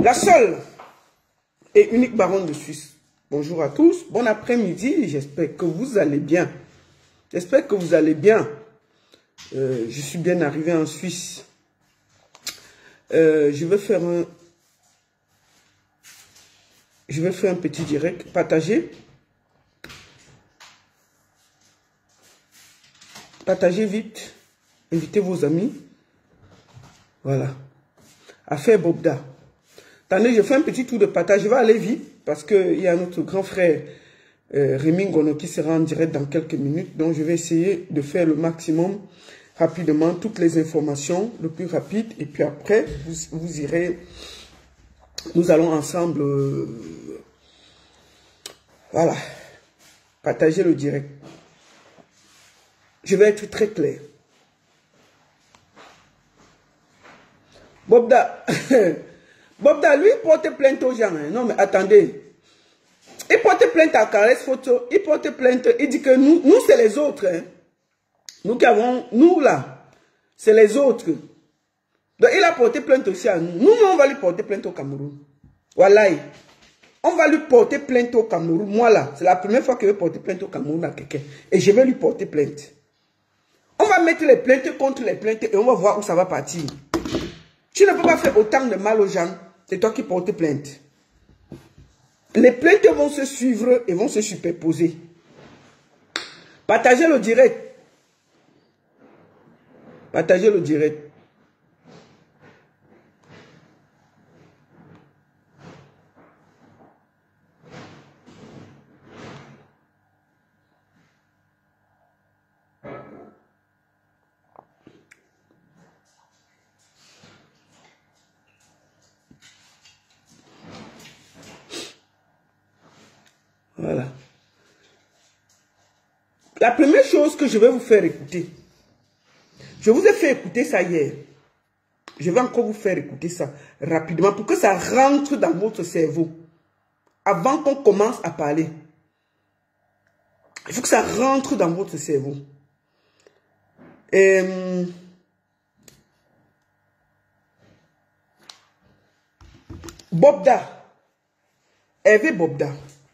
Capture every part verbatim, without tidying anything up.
La seule et unique baronne de Suisse. Bonjour à tous, bon après-midi, j'espère que vous allez bien. J'espère que vous allez bien. Euh, je suis bien arrivé en Suisse. Euh, je vais faire un... Je vais faire un petit direct, partager. Partagez vite. Invitez vos amis. Voilà. Affaire Bobda. Attendez, je fais un petit tour de partage. Je vais aller vite parce qu'il y a notre grand frère euh, Rémi Ngono qui sera en direct dans quelques minutes. Donc, je vais essayer de faire le maximum rapidement, toutes les informations le plus rapide. Et puis après, vous, vous irez... Nous allons ensemble... Euh, voilà. Partager le direct. Je vais être très clair. Bobda... Bobda, lui, il porte plainte aux gens. Hein. Non, mais attendez. Il porte plainte à Caresse Photo. Il porte plainte. Il dit que nous, nous c'est les autres. Hein. Nous qui avons, nous là, c'est les autres. Donc, il a porté plainte aussi à nous. Nous, on va lui porter plainte au Cameroun. Voilà. On va lui porter plainte au Cameroun. Moi là, c'est la première fois que je vais porter plainte au Cameroun à quelqu'un. Et je vais lui porter plainte. On va mettre les plaintes contre les plaintes et on va voir où ça va partir. Tu ne peux pas faire autant de mal aux gens. C'est toi qui portes plainte. Les plaintes vont se suivre et vont se superposer. Partagez le direct. Partagez le direct. Voilà. La première chose que je vais vous faire écouter, je vous ai fait écouter ça hier. Je vais encore vous faire écouter ça rapidement pour que ça rentre dans votre cerveau. Avant qu'on commence à parler. Il faut que ça rentre dans votre cerveau. Et, Bobda. Hervé Bobda.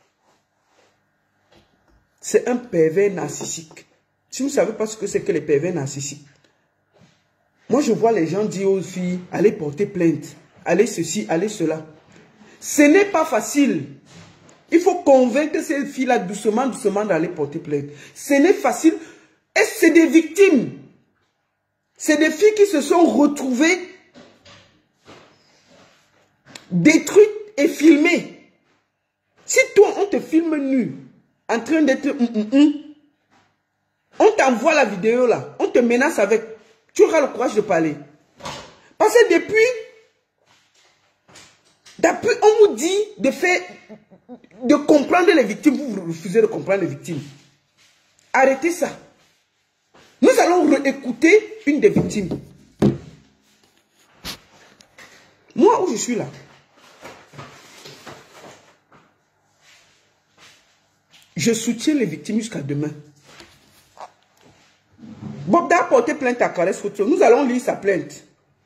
C'est un pervers narcissique. Si vous ne savez pas ce que c'est que les pervers narcissiques, moi je vois les gens dire aux filles, allez porter plainte, allez ceci, allez cela. Ce n'est pas facile. Il faut convaincre ces filles-là doucement, doucement d'aller porter plainte. Ce n'est facile. Et c'est des victimes. C'est des filles qui se sont retrouvées détruites et filmées. Si toi on te filme nu, en train d'être... Mm, mm, mm. On t'envoie la vidéo là. On te menace avec... Tu auras le courage de parler. Parce que depuis... Depuis, on vous dit de faire... De comprendre les victimes. Vous refusez de comprendre les victimes. Arrêtez ça. Nous allons réécouter une des victimes. Moi où je suis là. Je soutiens les victimes jusqu'à demain. Bobda a porté plainte à Caresse Photo. Nous allons lire sa plainte.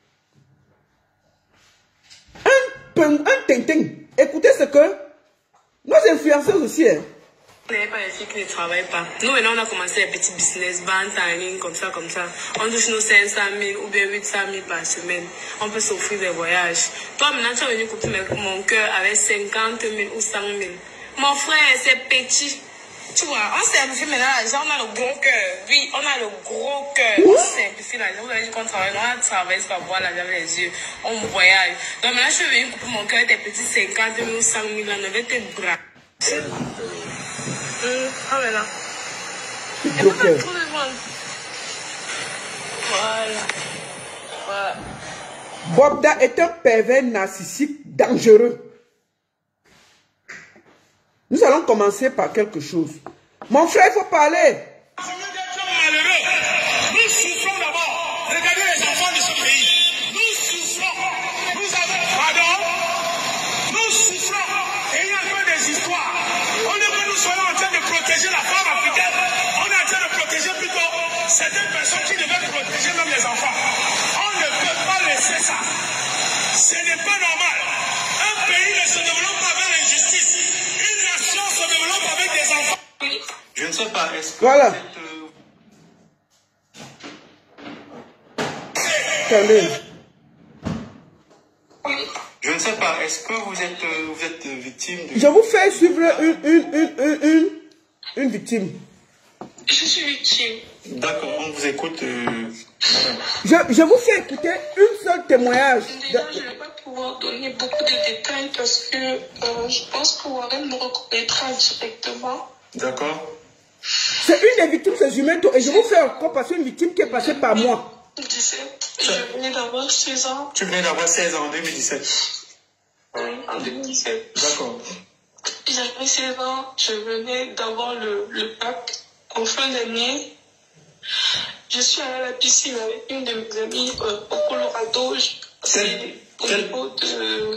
Un, un tintin. Écoutez ce que nos influenceurs aussi. Hein. On n'est pas les filles qui ne travaillent pas. Nous, maintenant, on a commencé un petit business, vente en ligne, comme ça, comme ça. On touche nos cinq cent mille ou bien huit cent mille par semaine. On peut s'offrir des voyages. Toi, maintenant, tu es venu couper mon cœur avec cinquante mille ou cent mille. Mon frère, c'est petit. Tu vois, on simplifie maintenant l'argent, on a le gros cœur. Oui, on a le gros cœur. On simplifie l'argent. Vous avez dit qu'on travaille, on a travaillé pour voir l'argent avec les yeux. On voyage. Donc maintenant, je suis venu couper mon cœur avec tes petits cinquante mille ou cent mille, on avait tes bras. Ah, mais là. Et pas trop de monde. Voilà. Voilà. Bobda est un pervers narcissique dangereux. Nous allons commencer par quelque chose. Mon frère, il faut parler. Malheureux. Nous souffrons d'abord. Regardez les enfants de ce pays. Nous souffrons. Nous avons pardon. Nous souffrons. Et il y a peu des histoires. Au lieu que nous soyons en train de protéger la femme africaine, on est en train de protéger plutôt certaines personnes qui devaient protéger même les enfants. On ne peut pas laisser ça. Ce n'est pas normal. sais pas, est-ce que voilà. vous êtes... Euh... Attendez. Je ne sais pas, est-ce que vous êtes, euh, vous êtes victime de... Je vous fais suivre une, une, une, une, une, une victime. Je suis victime. D'accord, on vous écoute. Euh... Je, je vous fais écouter une seule témoignage. Déjà, je ne vais pas pouvoir donner beaucoup de détails parce que euh, je pense que Warren me reconnaîtra directement. D'accord. C'est une des victimes, c'est Jumento. Et je vous fais encore passer une victime qui est passée par moi. dix-sept, je venais d'avoir seize ans. Tu venais d'avoir seize ans en deux mille dix-sept. Oui, en deux mille dix-sept. D'accord. J'avais seize ans, je venais d'avoir le, le bac en fin d'année. Je suis allée à la piscine avec une de mes amies euh, au Colorado. C'est au Quel... niveau de...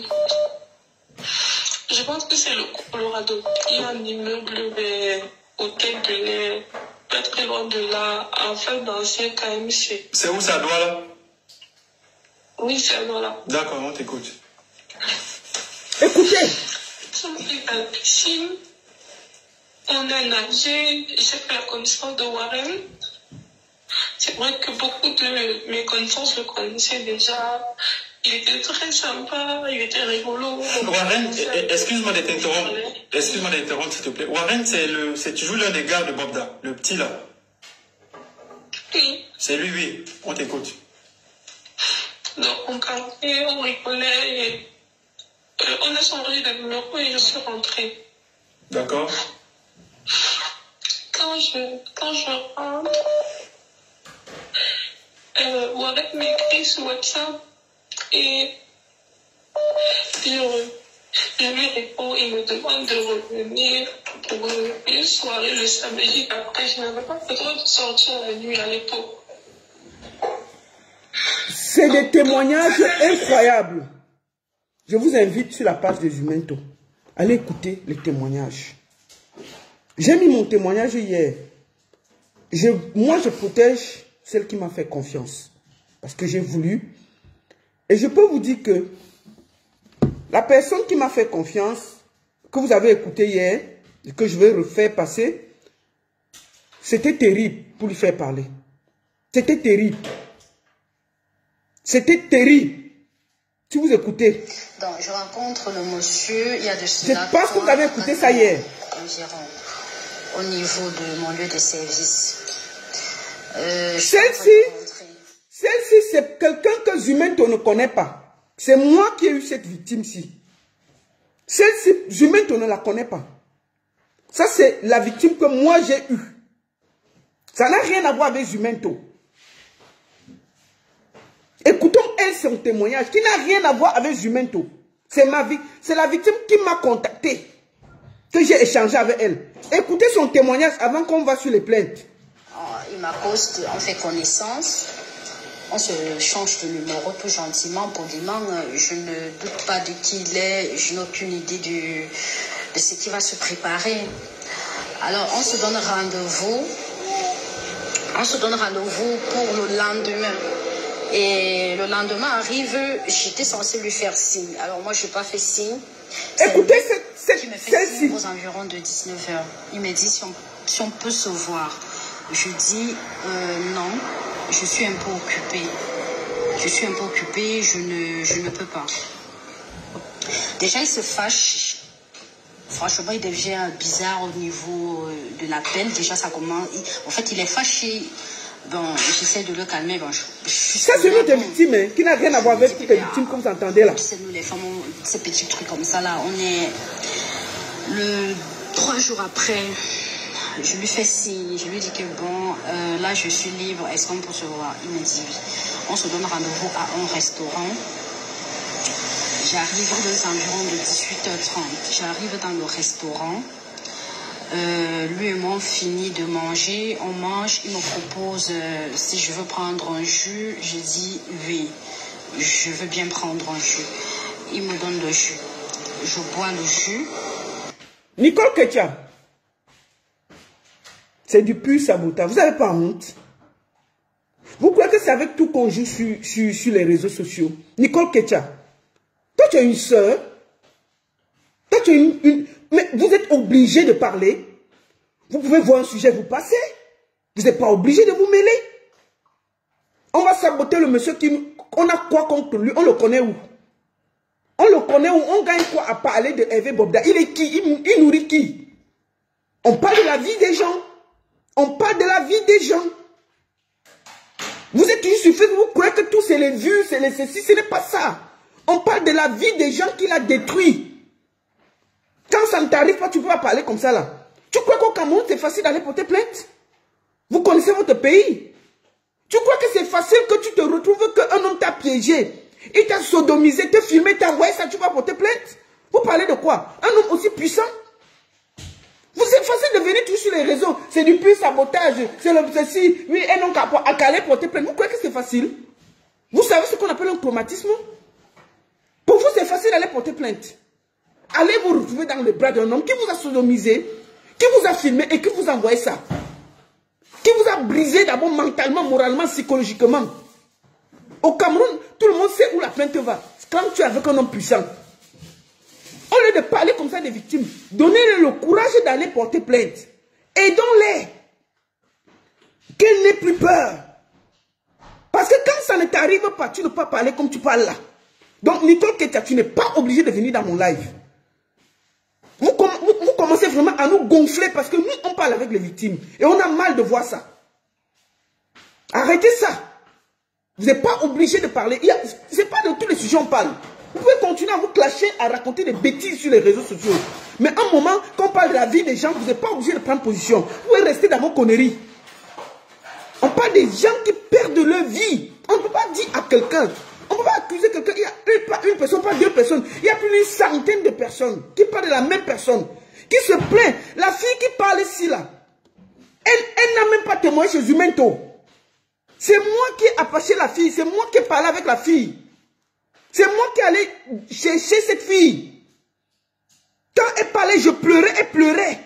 Je pense que c'est le Colorado. Il y a un immeuble vers Hôtel de l'air, pas très loin de là, en fait d'ancien K M C. C'est où ça doit là? Oui, c'est à là. D'accord, on t'écoute. Écoutez. Nous sommes allés à la piscine. On a nagé. J'ai fait la connaissance de Warren. C'est vrai que beaucoup de mes connaissances le connaissaient déjà. Il était très sympa, il était rigolo. Warren, excuse-moi de t'interrompre. Excuse-moi de t'interrompre, s'il te plaît. Warren, c'est le, c'est toujours l'un des gars de Bobda, le petit là. Oui. C'est lui, oui. On t'écoute. Donc on parlait, on rigolait. Et, euh, on a changé de numéro et je suis rentrée. D'accord. Quand je, quand je rentre, euh, Warren m'écrit sur WhatsApp et je, je lui réponds, il me demande de revenir pour une soirée le samedi. Après, je n'avais pas besoin de sortir la nuit à l'époque. C'est des témoignages incroyables. Je vous invite sur la page de Jumento. Allez écouter les témoignages. J'ai mis mon témoignage hier. Je, moi, je protège celle qui m'a fait confiance. Parce que j'ai voulu. Et je peux vous dire que la personne qui m'a fait confiance, que vous avez écouté hier, et que je vais refaire passer, c'était terrible pour lui faire parler. C'était terrible. C'était terrible. Si vous écoutez. Donc, je rencontre le monsieur, il y a de cela. Je pense que vous avez écouté ça hier. Au niveau de mon lieu de service. Euh, Celle-ci, celle-ci, c'est quelqu'un que Jumento ne connaît pas. C'est moi qui ai eu cette victime-ci. Celle-ci, Jumento ne la connaît pas. Ça, c'est la victime que moi j'ai eue. Ça n'a rien à voir avec Jumento. Écoutons elle son témoignage qui n'a rien à voir avec Jumento. C'est ma vie, c'est la victime qui m'a contacté, que j'ai échangé avec elle. Écoutez son témoignage avant qu'on va sur les plaintes. Il m'accoste, on fait connaissance, on se change de numéro tout gentiment, poliment. Je ne doute pas de qui il est, je n'ai aucune idée du, de ce qui va se préparer. Alors on se donne rendez-vous, on se donne rendez-vous pour le lendemain. Et le lendemain arrive, j'étais censée lui faire signe. Alors moi, je n'ai pas fait signe. Écoutez, c'est celle-ci. Aux environs de dix-neuf heures. Il me dit si on, si on peut se voir. Je dis euh, non, je suis un peu occupée. Je suis un peu occupée, je ne, je ne peux pas. Déjà, il se fâche. Franchement, il devient bizarre au niveau de l'appel. Déjà, ça commence. Il, en fait, il est fâché. Bon, j'essaie de le calmer. Bon, je, je ça, c'est une autre victime hein, qui n'a rien à voir avec toutes les victimes comme vous entendez là. C'est nous les femmes, on, ces petits trucs comme ça là. On est le trois jours après. Je lui fais signe. Je lui dis que bon, euh, là je suis libre. Est-ce qu'on peut se voir? Il me dit oui. On se donne rendez-vous à un restaurant. J'arrive aux environs de dix-huit heures trente. J'arrive dans le restaurant. Euh, lui et moi on finit de manger, on mange, il me propose euh, si je veux prendre un jus, je dis oui, je veux bien prendre un jus. Il me donne le jus, je bois le jus. Nicole Ketia, c'est du pur sabotage, vous n'avez pas honte? Vous croyez que c'est avec tout qu'on joue sur, sur, sur les réseaux sociaux? Nicole Ketia, toi tu as une soeur, toi tu as une, une... Mais vous êtes obligé de parler. Vous pouvez voir un sujet, vous passez. Vous n'êtes pas obligé de vous mêler. On va saboter le monsieur qui... On a quoi contre lui? On le connaît où? On le connaît où? On gagne quoi à parler de Hervé Bobda? Il est qui? il, il nourrit qui? On parle de la vie des gens. On parle de la vie des gens. Vous êtes toujours sur Facebook, vous croyez que tout c'est les vues, c'est les ceci, ce n'est pas ça. On parle de la vie des gens qu'il a détruit. Quand ça ne t'arrive pas, tu ne peux pas parler comme ça là. Tu crois qu'au Cameroun, c'est facile d'aller porter plainte? Vous connaissez votre pays. Tu crois que c'est facile que tu te retrouves qu'un homme t'a piégé, il t'a sodomisé, t'a filmé, t'a envoyé ça, tu vas porter plainte? Vous parlez de quoi? Un homme aussi puissant? Vous êtes facile de venir tout sur les réseaux. C'est du pur sabotage. C'est le ceci. Oui, un homme qui a calé porter plainte. Vous croyez que c'est facile? Vous savez ce qu'on appelle un traumatisme? Pour vous, c'est facile d'aller porter plainte. Allez vous retrouver dans les bras d'un homme qui vous a sodomisé, qui vous a filmé et qui vous a envoyé ça. Qui vous a brisé d'abord mentalement, moralement, psychologiquement. Au Cameroun, tout le monde sait où la plainte va. Quand tu es avec un homme puissant. Au lieu de parler comme ça des victimes, donnez-leur le courage d'aller porter plainte. Aidons-les. Qu'elles n'aient plus peur. Parce que quand ça ne t'arrive pas, tu ne peux pas parler comme tu parles là. Donc, Nicole Ketia, tu n'es pas obligé de venir dans mon live. Vous, com vous, vous commencez vraiment à nous gonfler parce que nous, on parle avec les victimes. Et on a mal de voir ça. Arrêtez ça. Vous n'êtes pas obligé de parler. Ce n'est pas de tous les sujets on parle. Vous pouvez continuer à vous clasher, à raconter des bêtises sur les réseaux sociaux. Mais à un moment, quand on parle de la vie des gens, vous n'êtes pas obligé de prendre position. Vous pouvez rester dans vos conneries. On parle des gens qui perdent leur vie. On ne peut pas dire à quelqu'un, on ne peut pas accuser quelqu'un, il y a une, pas une personne, pas deux personnes. Il y a plus d'une centaine de personnes qui parlent de la même personne, qui se plaint. La fille qui parle ici, là, elle, elle n'a même pas témoigné chez Zumento. C'est moi qui ai apaché la fille, c'est moi qui ai parlé avec la fille. C'est moi qui allais chercher cette fille. Quand elle parlait, je pleurais et pleurais.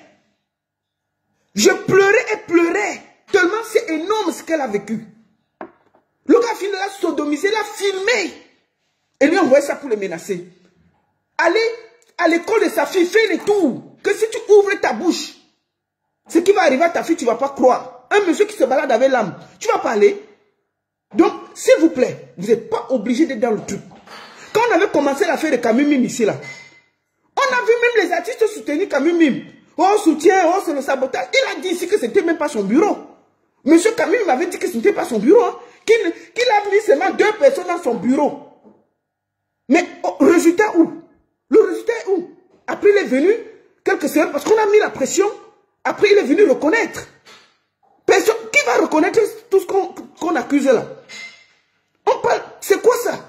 Je pleurais et pleurais. Tellement c'est énorme ce qu'elle a vécu. Le gars fini l'a sodomisé, l'a filmé. Et lui a envoyé ça pour le menacer. Allez à l'école de sa fille, fais les tours. Que si tu ouvres ta bouche, ce qui va arriver à ta fille, tu ne vas pas croire. Un monsieur qui se balade avec l'âme, tu vas parler. Donc, s'il vous plaît, vous n'êtes pas obligé d'être dans le truc. Quand on avait commencé l'affaire de Camille Mime ici, là, on a vu même les artistes soutenir Camille Mime. Oh, soutien, oh, c'est le sabotage. Il a dit ici que ce n'était même pas son bureau. Monsieur Camille m'avait dit que ce n'était pas son bureau. Hein, qu'il qu'il a mis seulement deux personnes dans son bureau. Mais oh, résultat où? Le résultat est où? Après, il est venu, quelques semaines, parce qu'on a mis la pression. Après, il est venu reconnaître. Personne, qui va reconnaître tout ce qu'on qu'on accuse là? On parle, c'est quoi ça?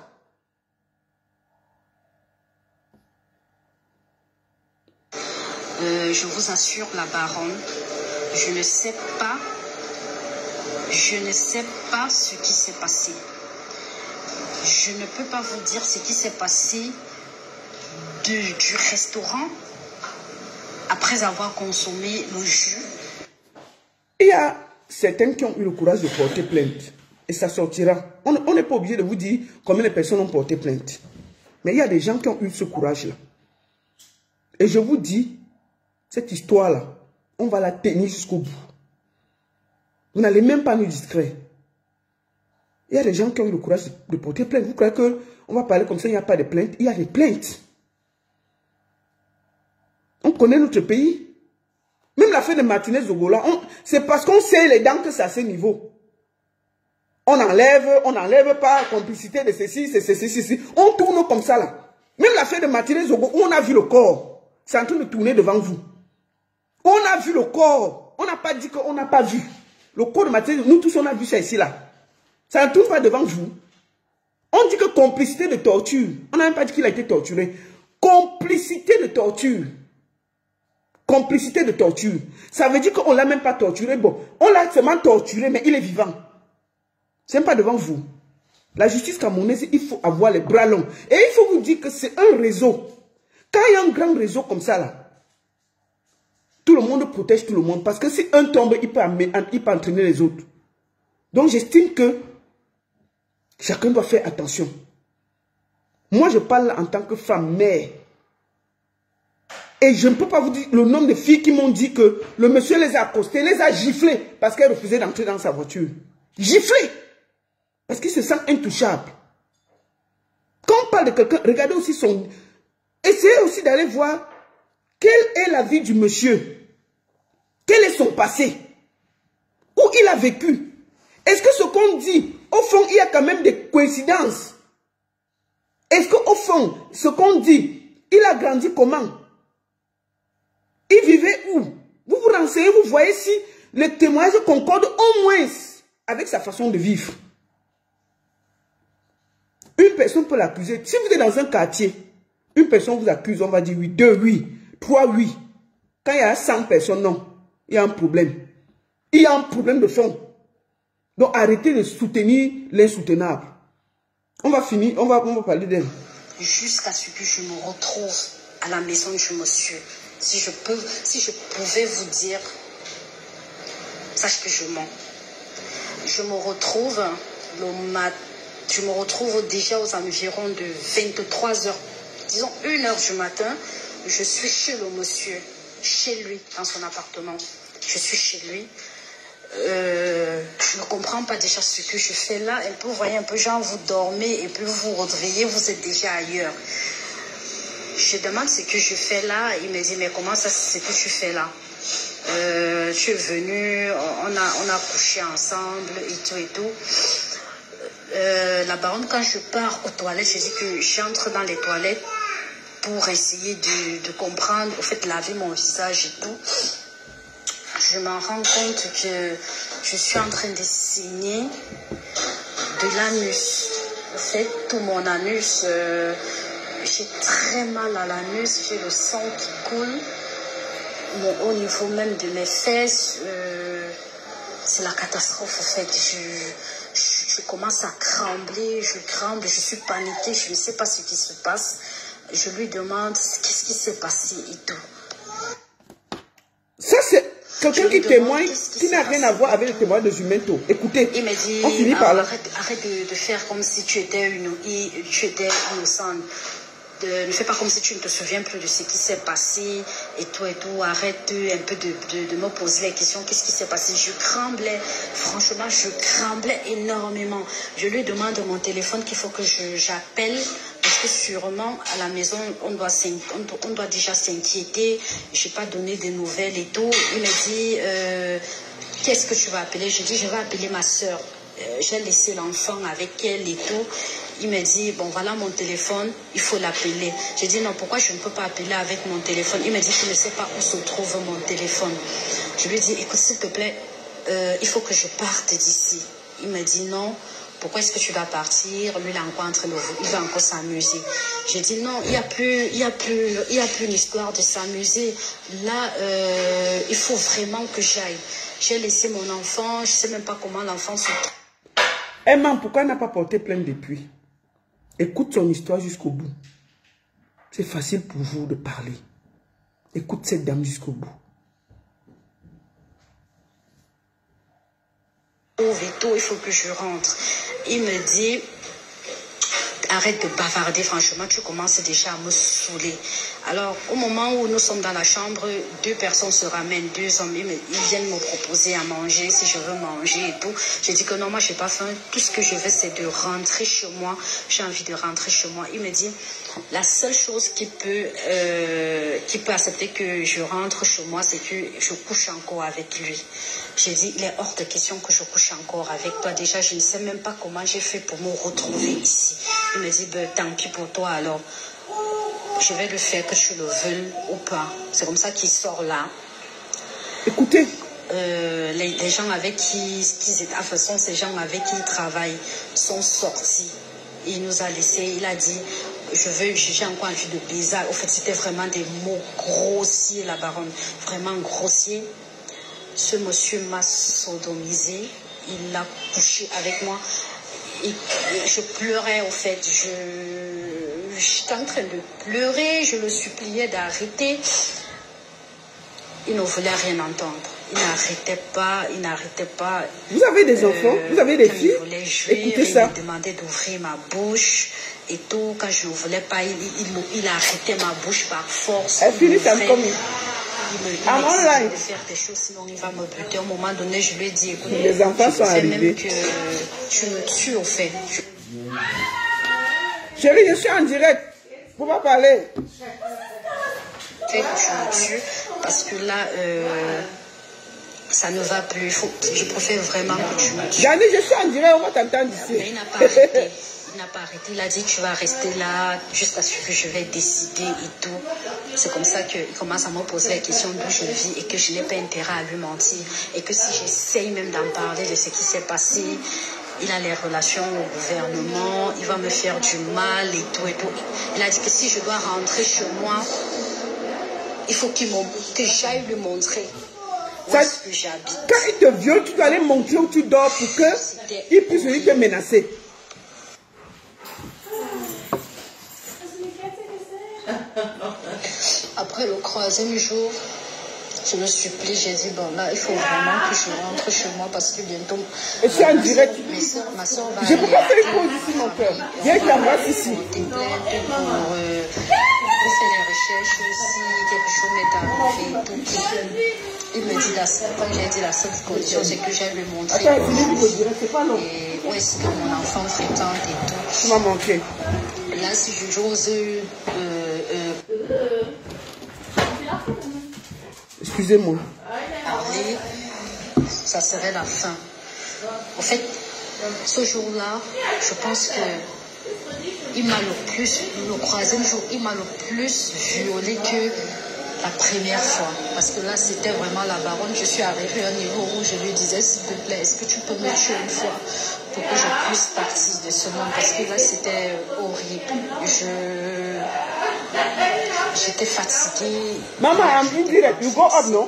Euh, je vous assure, la baronne, je ne sais pas, je ne sais pas ce qui s'est passé. Je ne peux pas vous dire ce qui s'est passé de, du restaurant après avoir consommé le jus. Il y a certains qui ont eu le courage de porter plainte. Et ça sortira. On n'est pas obligé de vous dire combien de personnes ont porté plainte. Mais il y a des gens qui ont eu ce courage-là. Et je vous dis, cette histoire-là, on va la tenir jusqu'au bout. Vous n'allez même pas nous distraire. Il y a des gens qui ont eu le courage de porter plainte. Vous croyez qu'on va parler comme ça, il n'y a pas de plainte? Il y a des plaintes. On connaît notre pays. Même l'affaire de Martinez Zogola, c'est parce qu'on sait les dents que c'est à ce niveau. On enlève, on n'enlève pas, complicité de ceci, c'est ceci, ceci. On tourne comme ça là. Même l'affaire de Martinez Zogola, on a vu le corps. C'est en train de tourner devant vous. On a vu le corps. On n'a pas dit qu'on n'a pas vu. Le corps de Martinez, nous tous on a vu ça ici là. Ça ne tourne pas devant vous. On dit que complicité de torture. On n'a même pas dit qu'il a été torturé. Complicité de torture. Complicité de torture. Ça veut dire qu'on ne l'a même pas torturé. Bon, on l'a seulement torturé, mais il est vivant. Ce n'est pas devant vous. La justice camerounaise, il faut avoir les bras longs. Et il faut vous dire que c'est un réseau. Quand il y a un grand réseau comme ça, là, tout le monde protège tout le monde. Parce que si un tombe, il peut, il peut entraîner les autres. Donc j'estime que chacun doit faire attention. Moi, je parle en tant que femme, mère. Et je ne peux pas vous dire le nombre de filles qui m'ont dit que le monsieur les a accostées, les a giflées parce qu'elles refusaient d'entrer dans sa voiture. Giflées. Parce qu'il se sent intouchable. Quand on parle de quelqu'un, regardez aussi son... Essayez aussi d'aller voir quelle est la vie du monsieur. Quel est son passé. Où il a vécu. Est-ce que ce qu'on dit, au fond, il y a quand même des coïncidences? Est-ce qu'au fond, ce qu'on dit, il a grandi comment? Il vivait où? Vous vous renseignez, vous voyez si les témoignages concordent au moins avec sa façon de vivre. Une personne peut l'accuser. Si vous êtes dans un quartier, une personne vous accuse, on va dire oui, deux oui, trois oui. Quand il y a cent personnes, non. Il y a un problème. Il y a un problème de fond. Donc arrêtez de soutenir l'insoutenable. On va finir, on va, on va parler d'elle. Jusqu'à ce que je me retrouve à la maison du monsieur. Si je peux, si je pouvais vous dire, sache que je mens. Je me retrouve le mat, je me retrouve déjà aux environs de vingt-trois heures, disons une heure du matin. Je suis chez le monsieur, chez lui, dans son appartement. Je suis chez lui. Euh, je ne comprends pas déjà ce que je fais là. Et puis vous voyez un peu, genre vous dormez et puis vous vous réveillez, vous êtes déjà ailleurs. Je demande ce que je fais là. Il me dit, mais comment ça, c'est ce que tu fais là? euh, Tu es venu, on a, on a couché ensemble et tout et tout. Euh, la baronne, quand je pars aux toilettes, je dis que j'entre dans les toilettes pour essayer de, de comprendre, au fait, laver mon visage et tout. Je me rends compte que je suis en train de saigner de l'anus. En fait, tout mon anus, euh, j'ai très mal à l'anus, j'ai le sang qui coule. Mais au niveau même de mes fesses, euh, c'est la catastrophe. En fait, je, je, je commence à trembler, je tremble, je suis paniquée, je ne sais pas ce qui se passe. Je lui demande qu'est-ce qui s'est passé et tout. Ça, c'est quelqu'un qui témoigne, qui n'a rien à voir avec le témoignage de Jumento. Écoutez, il m'a dit, on finit par là. Arrête, arrête de, de faire comme si tu étais, une, tu étais innocente. De, ne fais pas comme si tu ne te souviens plus de ce qui s'est passé et tout et tout. Arrête un peu de, de, de me poser les questions. Qu'est-ce qui s'est passé? Je tremblais. Franchement, je tremblais énormément. Je lui demande mon téléphone qu'il faut que j'appelle. Parce que sûrement, à la maison, on doit, on doit déjà s'inquiéter. Je n'ai pas donné de nouvelles et tout. Il me dit, euh, qu'est-ce que tu vas appeler? Je dis, je vais appeler ma soeur. Euh, J'ai laissé l'enfant avec elle et tout. Il me dit, bon, voilà mon téléphone, il faut l'appeler. J'ai dit, non, pourquoi je ne peux pas appeler avec mon téléphone? Il me dit qu'il ne sait pas où se trouve mon téléphone. Je lui ai dit, écoute, s'il te plaît, euh, il faut que je parte d'ici. Il me dit, non. Pourquoi est-ce que tu vas partir? Lui, il a encore entre nous, il va encore s'amuser. J'ai dit non, il n'y a plus, il y a plus, il y a plus une histoire de s'amuser. Là, euh, il faut vraiment que j'aille. J'ai laissé mon enfant, je ne sais même pas comment l'enfant se... Eh maman, pourquoi elle n'a pas porté plainte depuis? Écoute son histoire jusqu'au bout. C'est facile pour vous de parler. Écoute cette dame jusqu'au bout. Il faut que je rentre. Il me dit, arrête de bavarder, franchement, tu commences déjà à me saouler. Alors, au moment où nous sommes dans la chambre, deux personnes se ramènent, deux hommes, ils, me, ils viennent me proposer à manger, si je veux manger et tout. J'ai dit que non, moi, je n'ai pas faim. Tout ce que je veux, c'est de rentrer chez moi. J'ai envie de rentrer chez moi. Il me dit, la seule chose qui peut, euh, qui peut accepter que je rentre chez moi, c'est que je couche encore avec lui. J'ai dit, il est hors de question que je couche encore avec toi. Déjà, je ne sais même pas comment j'ai fait pour me retrouver ici. Il me dit, ben, tant pis pour toi, alors je vais le faire que tu le veuilles ou pas. C'est comme ça qu'il sort là. Écoutez. Euh, les, les gens avec qui, qui étaient, enfin, sont ces gens avec qui il travaille, sont sortis. Il nous a laissé, il a dit, je veux, j'ai encore envie de baiser. Au fait, c'était vraiment des mots grossiers, la baronne, vraiment grossiers. Ce monsieur m'a sodomisé, il a couché avec moi. Et je pleurais, au fait, je, j'étais en train de pleurer, je le suppliais d'arrêter. Il ne voulait rien entendre. Il n'arrêtait pas, il n'arrêtait pas. Vous avez des enfants, euh, vous avez des filles. Il voulait jouer, écoutez ça. Il me demandait d'ouvrir ma bouche et tout. Quand je ne voulais pas, il, il, il, il arrêtait ma bouche par force. Elle finit ça comme il me dit online de faire des choses, sinon il va me buter. À un moment donné, je lui ai dit, écoute, les enfants sont arrivés. Même que tu me tues au fait. Je... Chérie, je suis en direct. Faut pas parler. Que tu me tues, parce que là, euh, ça ne va plus. Il faut, je préfère vraiment que tu me tues. Yannick, je suis en direct, on va t'entendre ici. Mais il n'a pas arrêté. Il n'a pas arrêté. Il a dit, tu vas rester là jusqu'à ce que je vais décider et tout. C'est comme ça qu'il commence à me poser la question d'où je vis et que je n'ai pas intérêt à lui mentir. Et que si j'essaye même d'en parler de ce qui s'est passé, il a les relations au gouvernement, il va me faire du mal et tout et tout. Il a dit que si je dois rentrer chez moi, il faut qu'il que j'aille lui montrer où est-ce que j'habite. Quand il te viole, tu dois aller montrer où tu dors pour qu'il puisse venir te menacer. Après le troisième jour, je me supplie, j'ai dit, bon là, il faut vraiment que je rentre chez moi parce que bientôt... Et je suis en direct. Soeurs, ma soeur va je ne peux pas faire une pause ici, mon cœur. Viens qu'il embrasse ici. Pour, euh, pour faire les recherches, si quelque chose m'est arrivé et tout. Il me dit, la, comme j'ai dit, la seule condition, c'est que j'aille lui montrer. Attends, c'est pas long. Et où est-ce que mon enfant fréquente et tout. Tu m'as manqué. Là, si j'ose... Euh, euh, Excusez-moi. Parler, ça serait la fin. En fait, ce jour-là, je pense que il m'a le plus, le troisième jour, il m'a le plus violé que la première fois. Parce que là, c'était vraiment la baronne. Je suis arrivée à un niveau où je lui disais, s'il te plaît, est-ce que tu peux me tuer une fois pour que je puisse partir de ce monde? Parce que là, c'était horrible. Je... J'étais fatiguée. Maman, I'm direct. You go up, no?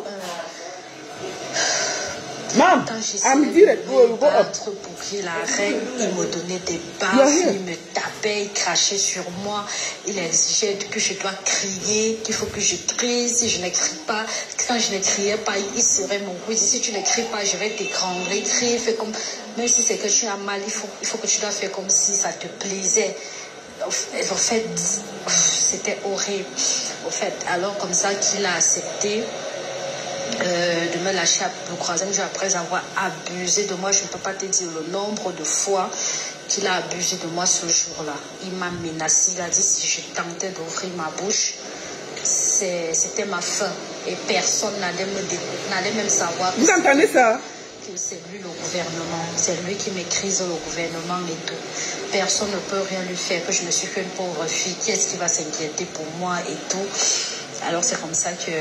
Maman, I'm direct. You go up. Pour qu'il arrête, il me donnait des baffes, il me tapait, il crachait sur moi. Il exigeait que je dois crier, qu'il faut que je crie. Si je ne crie pas, quand je ne criais pas, il serait mon bruit. Si tu ne cries pas, je vais t'étrangler. Crie, fais comme... Même si c'est que tu as mal, il faut, il faut que tu dois faire comme si ça te plaisait. En fait, c'était horrible. En fait, alors comme ça qu'il a accepté euh, de me lâcher le troisième jour après avoir abusé de moi. Je ne peux pas te dire le nombre de fois qu'il a abusé de moi ce jour-là. Il m'a menacé, il a dit si je tentais d'ouvrir ma bouche, c'était ma fin. Et personne n'allait même savoir. Vous entendez ça? Que c'est lui le gouvernement, c'est lui qui maîtrise le gouvernement et tout. Personne ne peut rien lui faire, que je ne suis qu'une pauvre fille, qui est-ce qui va s'inquiéter pour moi et tout. Alors c'est comme ça que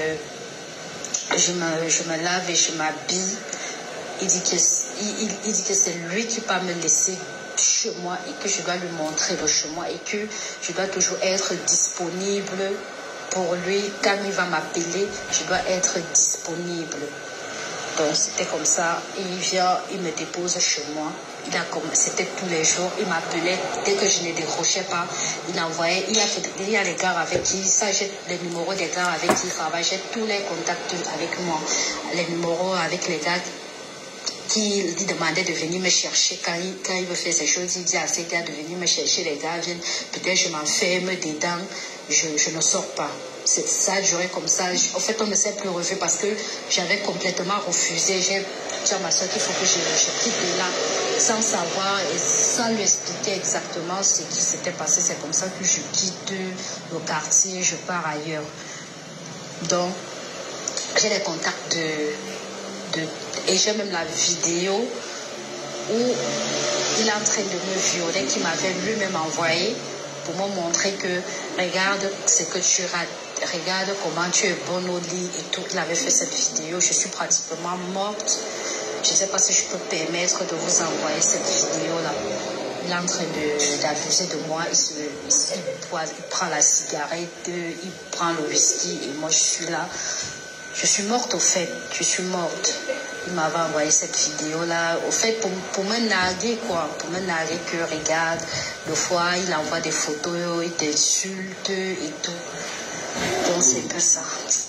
je me, je me lave et je m'habille. Il dit que, il, il dit que c'est lui qui va me laisser chez moi et que je dois lui montrer le chez moi et que je dois toujours être disponible pour lui. Quand il va m'appeler, je dois être disponible. Donc c'était comme ça, il vient, il me dépose chez moi. Il a c'était tous les jours, il m'appelait dès que je ne décrochais pas. Il envoyait, il y a, il y a les gars avec qui, ça j'ai les numéros des gars avec qui il travaille, j'ai tous les contacts avec moi, les numéros avec les gars qui lui demandaient de venir me chercher quand il, quand il veut faire ces choses. Il dit à ces gars de venir me chercher, les gars viennent, peut-être je m'enferme dedans, je, je ne sors pas. Ça a duré comme ça. En fait, on ne s'est plus revu parce que j'avais complètement refusé. J'ai dit à ma soeur qu'il faut que je, je quitte de là sans savoir et sans lui expliquer exactement ce qui s'était passé. C'est comme ça que je quitte le quartier, je pars ailleurs. Donc, j'ai les contacts de, de et j'ai même la vidéo où il est en train de me violer, qu'il m'avait lui-même envoyé pour me montrer que regarde ce que tu rates. Regarde comment tu es bonne au lit et tout. Il avait fait cette vidéo. Je suis pratiquement morte. Je ne sais pas si je peux permettre de vous envoyer cette vidéo-là. Il est en train d'abuser de, de moi. Il, se, il, il, il prend la cigarette, il prend le whisky et moi je suis là. Je suis morte au fait. Je suis morte. Il m'avait envoyé cette vidéo-là. Au fait, pour, pour me narguer, quoi. Pour me narguer que, regarde, le fois, il envoie des photos, il t'insulte et tout. Donc, c'est un peu ça.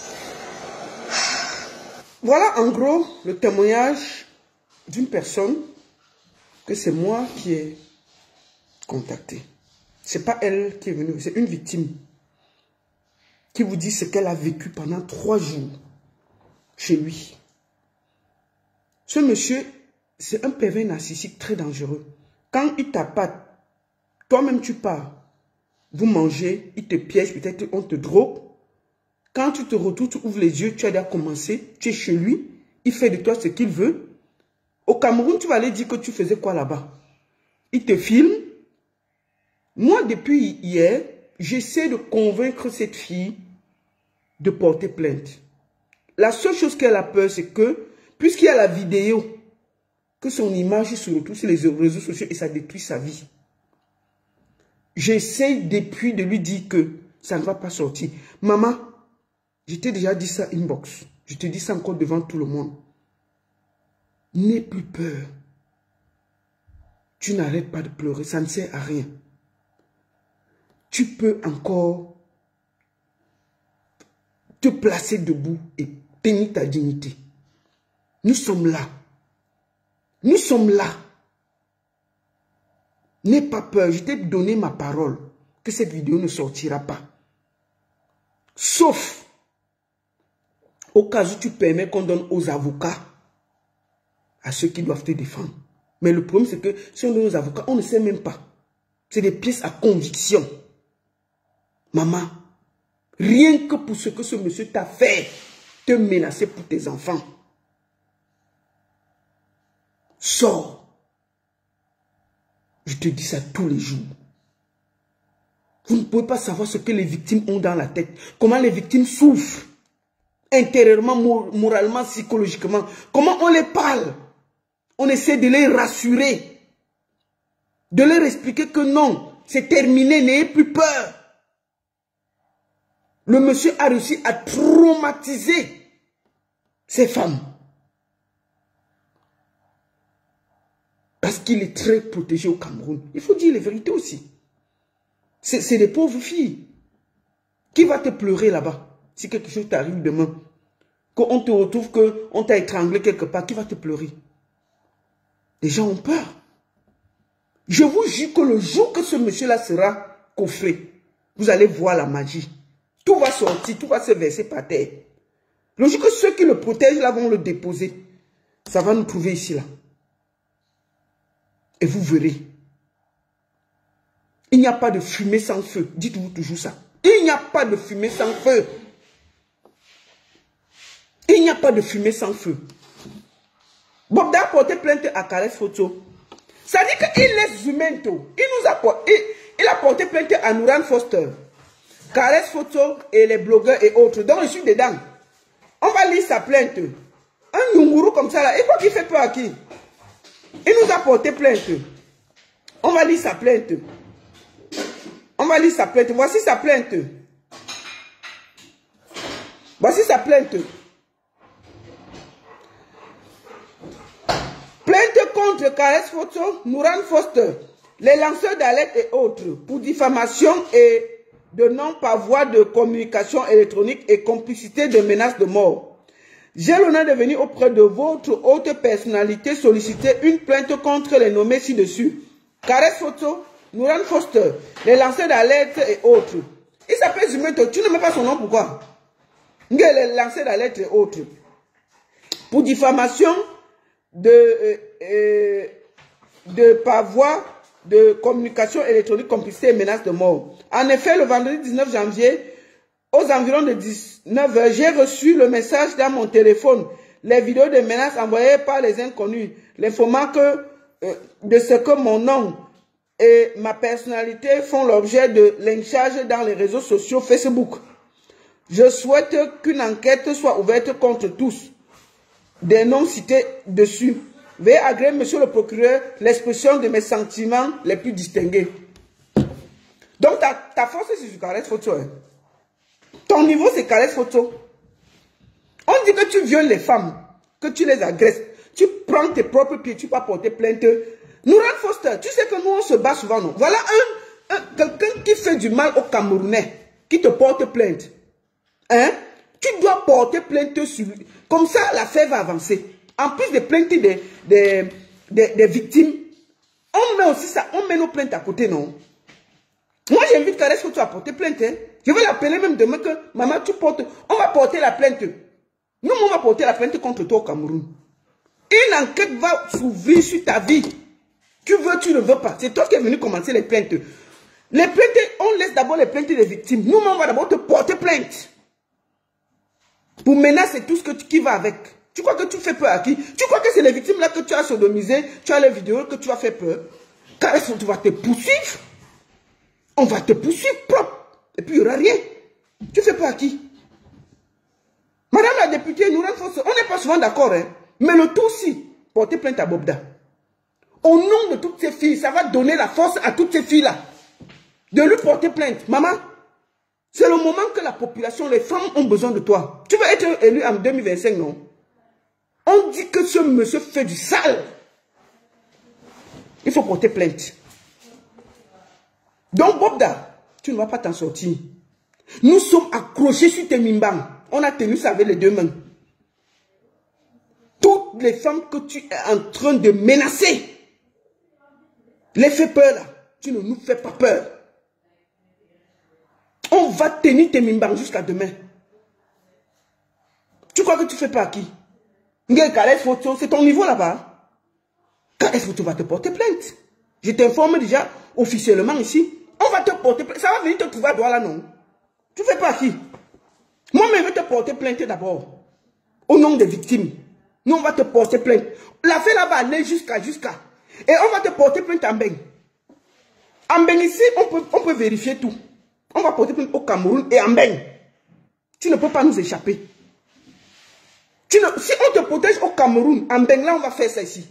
Voilà, en gros, le témoignage d'une personne que c'est moi qui ai contacté. C'est pas elle qui est venue, c'est une victime qui vous dit ce qu'elle a vécu pendant trois jours chez lui. Ce monsieur, c'est un pervers narcissique très dangereux. Quand il t'appâte, toi-même tu pars, vous mangez, il te piège, peut-être on te drogue. Quand tu te retrouves, tu ouvres les yeux, tu as déjà commencé, tu es chez lui, il fait de toi ce qu'il veut. Au Cameroun, tu vas aller dire que tu faisais quoi là-bas? Il te filme. Moi, depuis hier, j'essaie de convaincre cette fille de porter plainte. La seule chose qu'elle a peur, c'est que, puisqu'il y a la vidéo, que son image se retrouve sur les réseaux sociaux et ça détruit sa vie. J'essaie depuis de lui dire que ça ne va pas sortir. Maman, je t'ai déjà dit ça inbox. Je te dis ça encore devant tout le monde. N'aie plus peur. Tu n'arrêtes pas de pleurer, ça ne sert à rien. Tu peux encore te placer debout et tenir ta dignité. Nous sommes là. Nous sommes là. N'aie pas peur, je t'ai donné ma parole que cette vidéo ne sortira pas. Sauf au cas où tu permets qu'on donne aux avocats à ceux qui doivent te défendre. Mais le problème, c'est que si on donne aux avocats, on ne sait même pas. C'est des pièces à conviction. Maman, rien que pour ce que ce monsieur t'a fait, te menacer pour tes enfants. Sors. Je te dis ça tous les jours. Vous ne pouvez pas savoir ce que les victimes ont dans la tête. Comment les victimes souffrent. Intérieurement, moralement, psychologiquement. Comment on les parle. On essaie de les rassurer. De leur expliquer que non, c'est terminé, n'ayez plus peur. Le monsieur a réussi à traumatiser ces femmes. Parce qu'il est très protégé au Cameroun. Il faut dire les vérités aussi. C'est des pauvres filles. Qui va te pleurer là-bas? Si quelque chose t'arrive demain, qu'on te retrouve qu'on t'a étranglé quelque part, qui va te pleurer? Les gens ont peur. Je vous jure que le jour que ce monsieur-là sera coffré, vous allez voir la magie. Tout va sortir, tout va se verser par terre. Le jour que ceux qui le protègent là vont le déposer, ça va nous trouver ici là. Et vous verrez. Il n'y a pas de fumée sans feu. Dites-vous toujours ça. Il n'y a pas de fumée sans feu. Il n'y a pas de fumée sans feu. Bob a porté plainte à Caresse Photo. Ça dit qu'il laisse Zumento. Il nous a porté, il, il a porté plainte à Nouran Foster, Caresse Photo et les blogueurs et autres. Donc je suis dedans. On va lire sa plainte. Un Nyunguru comme ça là. Et quoi qu'il fait peur à qui? Il nous a porté plainte. On va lire sa plainte. On va lire sa plainte. Voici sa plainte. Voici sa plainte. Plainte contre Caresse Photo, Nouran Foster, les lanceurs d'alerte et autres pour diffamation et de non par voie de communication électronique et complicité de menaces de mort. J'ai l'honneur de venir auprès de votre haute personnalité solliciter une plainte contre les nommés ci-dessus. Caresse Photo, Nouran Foster, les lanceurs d'alerte et autres. Il s'appelle Zumeto. Tu ne mets pas son nom, pourquoi? Les lanceurs d'alerte et autres. Pour diffamation de, euh, euh, de par voie de communication électronique, complicité et menace de mort. En effet, le vendredi dix-neuf janvier, aux environs de dix-neuf heures, j'ai reçu le message dans mon téléphone, les vidéos de menaces envoyées par les inconnus, l'informant que euh, de ce que mon nom et ma personnalité font l'objet de lynchage dans les réseaux sociaux Facebook. Je souhaite qu'une enquête soit ouverte contre tous. Des noms cités dessus. Veuillez agréer, monsieur le procureur, l'expression de mes sentiments les plus distingués. Donc, ta, ta force, c'est sur Caresse Photo. Hein. Ton niveau, c'est Caresse Photo. On dit que tu violes les femmes, que tu les agresses. Tu prends tes propres pieds, tu vas porter plainte. Nouran Foster, tu sais que nous, on se bat souvent, non? Voilà un, un quelqu'un qui fait du mal aux Camerounais, qui te porte plainte. Hein? Tu dois porter plainte sur lui. Comme ça, l'affaire va avancer. En plus de plaintes des, des, des, des victimes, on met aussi ça, on met nos plaintes à côté, non? invite Caresse Photo à porter plainte. Hein. Je vais l'appeler même demain que, maman, tu portes, on va porter la plainte. Nous, on va porter la plainte contre toi au Cameroun. Une enquête va s'ouvrir sur ta vie. Tu veux, tu ne veux pas. C'est toi qui es venu commencer les plaintes. Les plaintes, on laisse d'abord les plaintes des victimes. Nous, on va d'abord te porter plainte. Pour menacer tout ce que tu, qui va avec. Tu crois que tu fais peur à qui? Tu crois que c'est les victimes là que tu as sodomisé, tu as les vidéos que tu as fait peur? Caresse Photo va te poursuivre. On va te poursuivre propre. Et puis il n'y aura rien. Tu fais peur à qui? Madame la députée, nous on n'est pas souvent d'accord, hein? Mais le tout aussi, porter plainte à Bobda. Au nom de toutes ces filles, ça va donner la force à toutes ces filles-là de lui porter plainte. Maman, c'est le moment que la population, les femmes ont besoin de toi. Tu vas être élu en deux mille vingt-cinq, non? On dit que ce monsieur fait du sale. Il faut porter plainte. Donc, Bobda, tu ne vas pas t'en sortir. Nous sommes accrochés sur tes mimbans. On a tenu ça avec les deux mains. Toutes les femmes que tu es en train de menacer, les fais peur là, tu ne nous fais pas peur. On va tenir tes mimbans jusqu'à demain. Tu crois que tu fais pas à qui? Caresse Photo, c'est ton niveau là-bas. Caresse Photo va te porter plainte. Je t'informe déjà officiellement ici. On va te porter plainte. Ça va venir te trouver à droit là, non? Tu fais pas à qui? Moi-même, je vais te porter plainte d'abord. Au nom des victimes. Nous, on va te porter plainte. L'affaire là va aller jusqu'à, jusqu'à. Et on va te porter plainte en Beng. En Beng ici, on peut, on peut vérifier tout. On va porter plainte au Cameroun et en Beng. Tu ne peux pas nous échapper. Tu ne, si on te protège au Cameroun, en Beng, là, on va faire ça ici.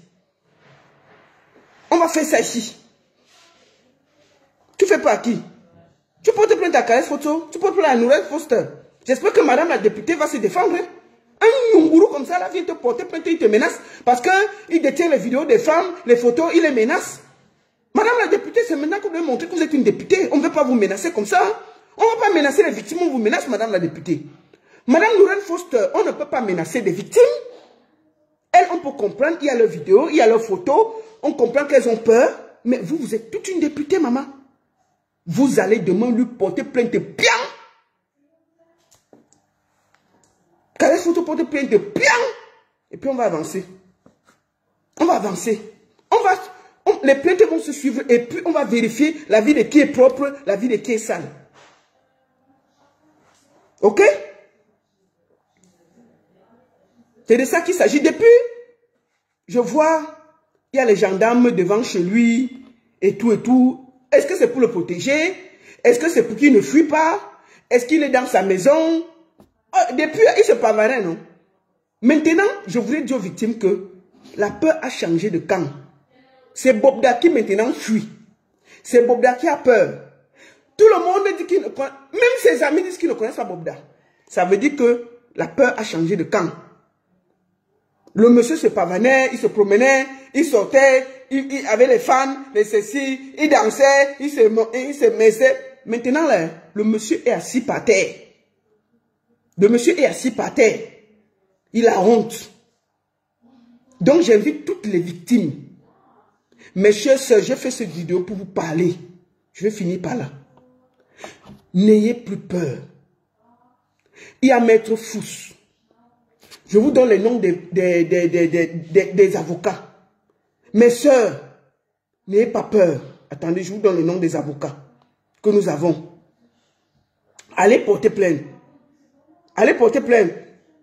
On va faire ça ici. Tu fais pas à qui? Tu portes plainte à Caresse Photo, tu portes plainte à Nourel Foster. J'espère que madame la députée va se défendre. Un Nyunguru comme ça, là, vient te porter plainte, il te menace. Parce qu'il détient les vidéos des femmes, les photos, il les menace. Madame la députée, c'est maintenant que vous devez montrer que vous êtes une députée. On ne veut pas vous menacer comme ça. On ne va pas menacer les victimes, on vous menace, madame la députée. Madame Nourel Foster, on ne peut pas menacer des victimes. Elles, on peut comprendre, il y a leurs vidéos, il y a leurs photos. On comprend qu'elles ont peur. Mais vous, vous êtes toute une députée, maman. Vous allez demain lui porter plainte bien. Caresse Photo porter plainte bien. Et puis on va avancer. On va avancer. On va, on, les plaintes vont se suivre. Et puis on va vérifier la vie de qui est propre, la vie de qui est sale. Ok? C'est de ça qu'il s'agit. Depuis, je vois, il y a les gendarmes devant chez lui. Et tout et tout. Est-ce que c'est pour le protéger? Est-ce que c'est pour qu'il ne fuit pas? Est-ce qu'il est dans sa maison? Oh, depuis, il se pavarait, non? Maintenant, je voudrais dire aux victimes que la peur a changé de camp. C'est Bobda qui maintenant fuit. C'est Bobda qui a peur. Tout le monde dit qu'il ne connaît... Même ses amis disent qu'ils ne connaissent pas Bobda. Ça veut dire que la peur a changé de camp. Le monsieur se pavanait, il se promenait, il sortait, il, il avait les fans, les ceci, il dansait, il se, il se messait. Maintenant, là, le monsieur est assis par terre. Le monsieur est assis par terre. Il a honte. Donc, j'invite toutes les victimes. Mes chers sœurs, j'ai fait cette vidéo pour vous parler. Je vais finir par là. N'ayez plus peur. Il y a Maître Fous. Je vous donne les noms des, des, des, des, des, des, des avocats. Mes sœurs, n'ayez pas peur. Attendez, je vous donne les noms des avocats que nous avons. Allez porter plainte. Allez porter plainte.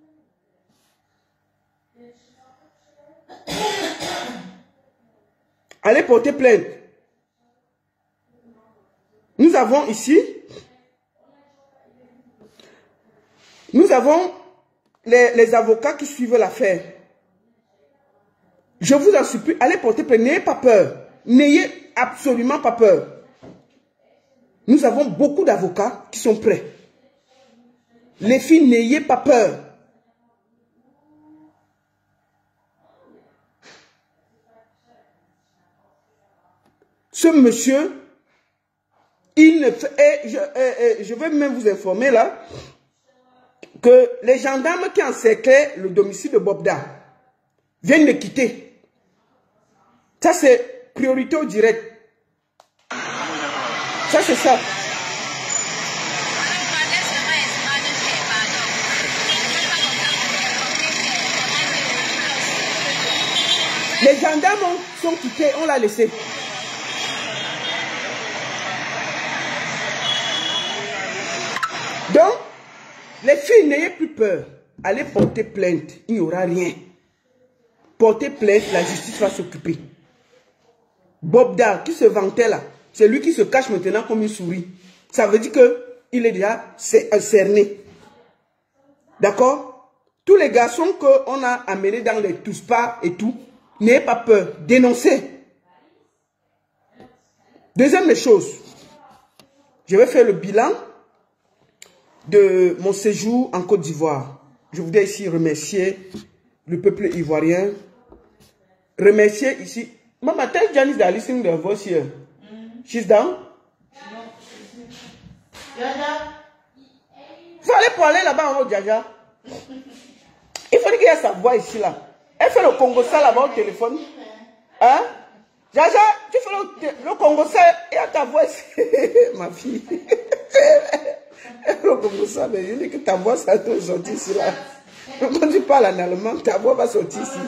Allez porter plainte. Nous avons ici, nous avons les, les avocats qui suivent l'affaire. Je vous en supplie, allez porter plainte. N'ayez pas peur. N'ayez absolument pas peur. Nous avons beaucoup d'avocats qui sont prêts. Les filles, n'ayez pas peur. Ce monsieur, il ne fait, et je, et, et, je vais même vous informer là, que les gendarmes qui encerclaient le domicile de Bobda viennent de quitter. Ça, c'est priorité au direct. Ça, c'est ça. Les gendarmes sont quittés, on l'a laissé. Donc, les filles, n'ayez plus peur. Allez porter plainte, il n'y aura rien. Portez plainte, la justice va s'occuper. Bobda, qui se vantait là, c'est lui qui se cache maintenant comme une souris. Ça veut dire qu'il est déjà cerné. D'accord? Tous les garçons qu'on a amenés dans les tous-pas et tout, n'ayez pas peur, dénoncez. Deuxième des choses, je vais faire le bilan de mon séjour en Côte d'Ivoire. Je voudrais ici remercier le peuple ivoirien. Remercier ici. Mama, tell Janice that listening to her voice here. Mm. She's down? No. Jaja. Faut aller pour aller là-bas en haut, Jaja. Il faut qu'il y ait sa voix ici là. Elle fait le Congo ça là-bas au téléphone. Hein? Jaja, tu fais le, le Congo ça et à ta voix ici. Ma fille. Le Congo ça, mais je dis que ta voix ça va sortir ici là. Quand tu parles en allemand, ta voix va sortir ici.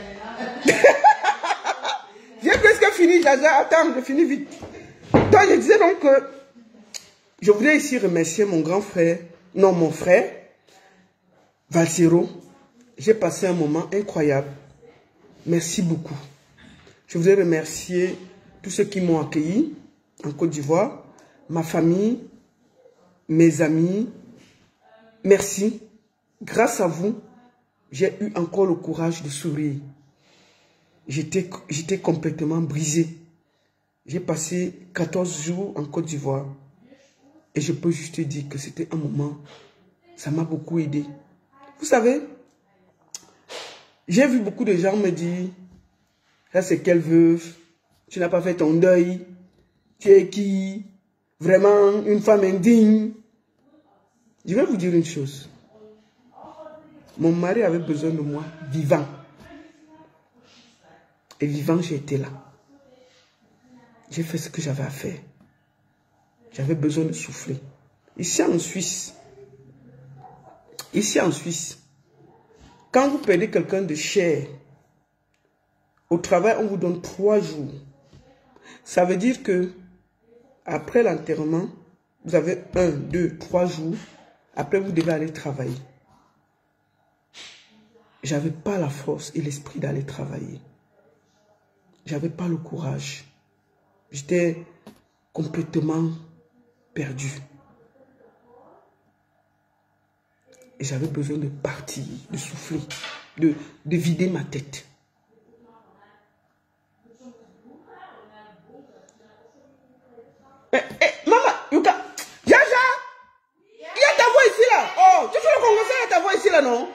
J'ai presque fini, Jaja. Attends, je finis vite. Donc, je disais donc que je voudrais ici remercier mon grand frère, non, mon frère, Valsero. J'ai passé un moment incroyable. Merci beaucoup. Je voudrais remercier tous ceux qui m'ont accueilli en Côte d'Ivoire, ma famille, mes amis. Merci. Grâce à vous, j'ai eu encore le courage de sourire. J'étais j'étais complètement brisé. J'ai passé quatorze jours en Côte d'Ivoire. Et je peux juste te dire que c'était un moment, ça m'a beaucoup aidé. Vous savez, j'ai vu beaucoup de gens me dire, ça c'est quelle veuve, tu n'as pas fait ton deuil, tu es qui, vraiment une femme indigne. Je vais vous dire une chose. Mon mari avait besoin de moi vivant. Et vivant, j'ai été là. J'ai fait ce que j'avais à faire. J'avais besoin de souffler. Ici en Suisse, ici en Suisse, quand vous perdez quelqu'un de cher, au travail, on vous donne trois jours. Ça veut dire que après l'enterrement, vous avez un, deux, trois jours. Après, vous devez aller travailler. J'avais pas la force et l'esprit d'aller travailler. J'avais pas le courage. J'étais complètement perdu. Et j'avais besoin de partir, de souffler, de, de vider ma tête. Eh, eh, maman, Yuka, Jaja, il y a ta voix ici là. Oh, tu fais le Congo, il y a ta voix ici là, non?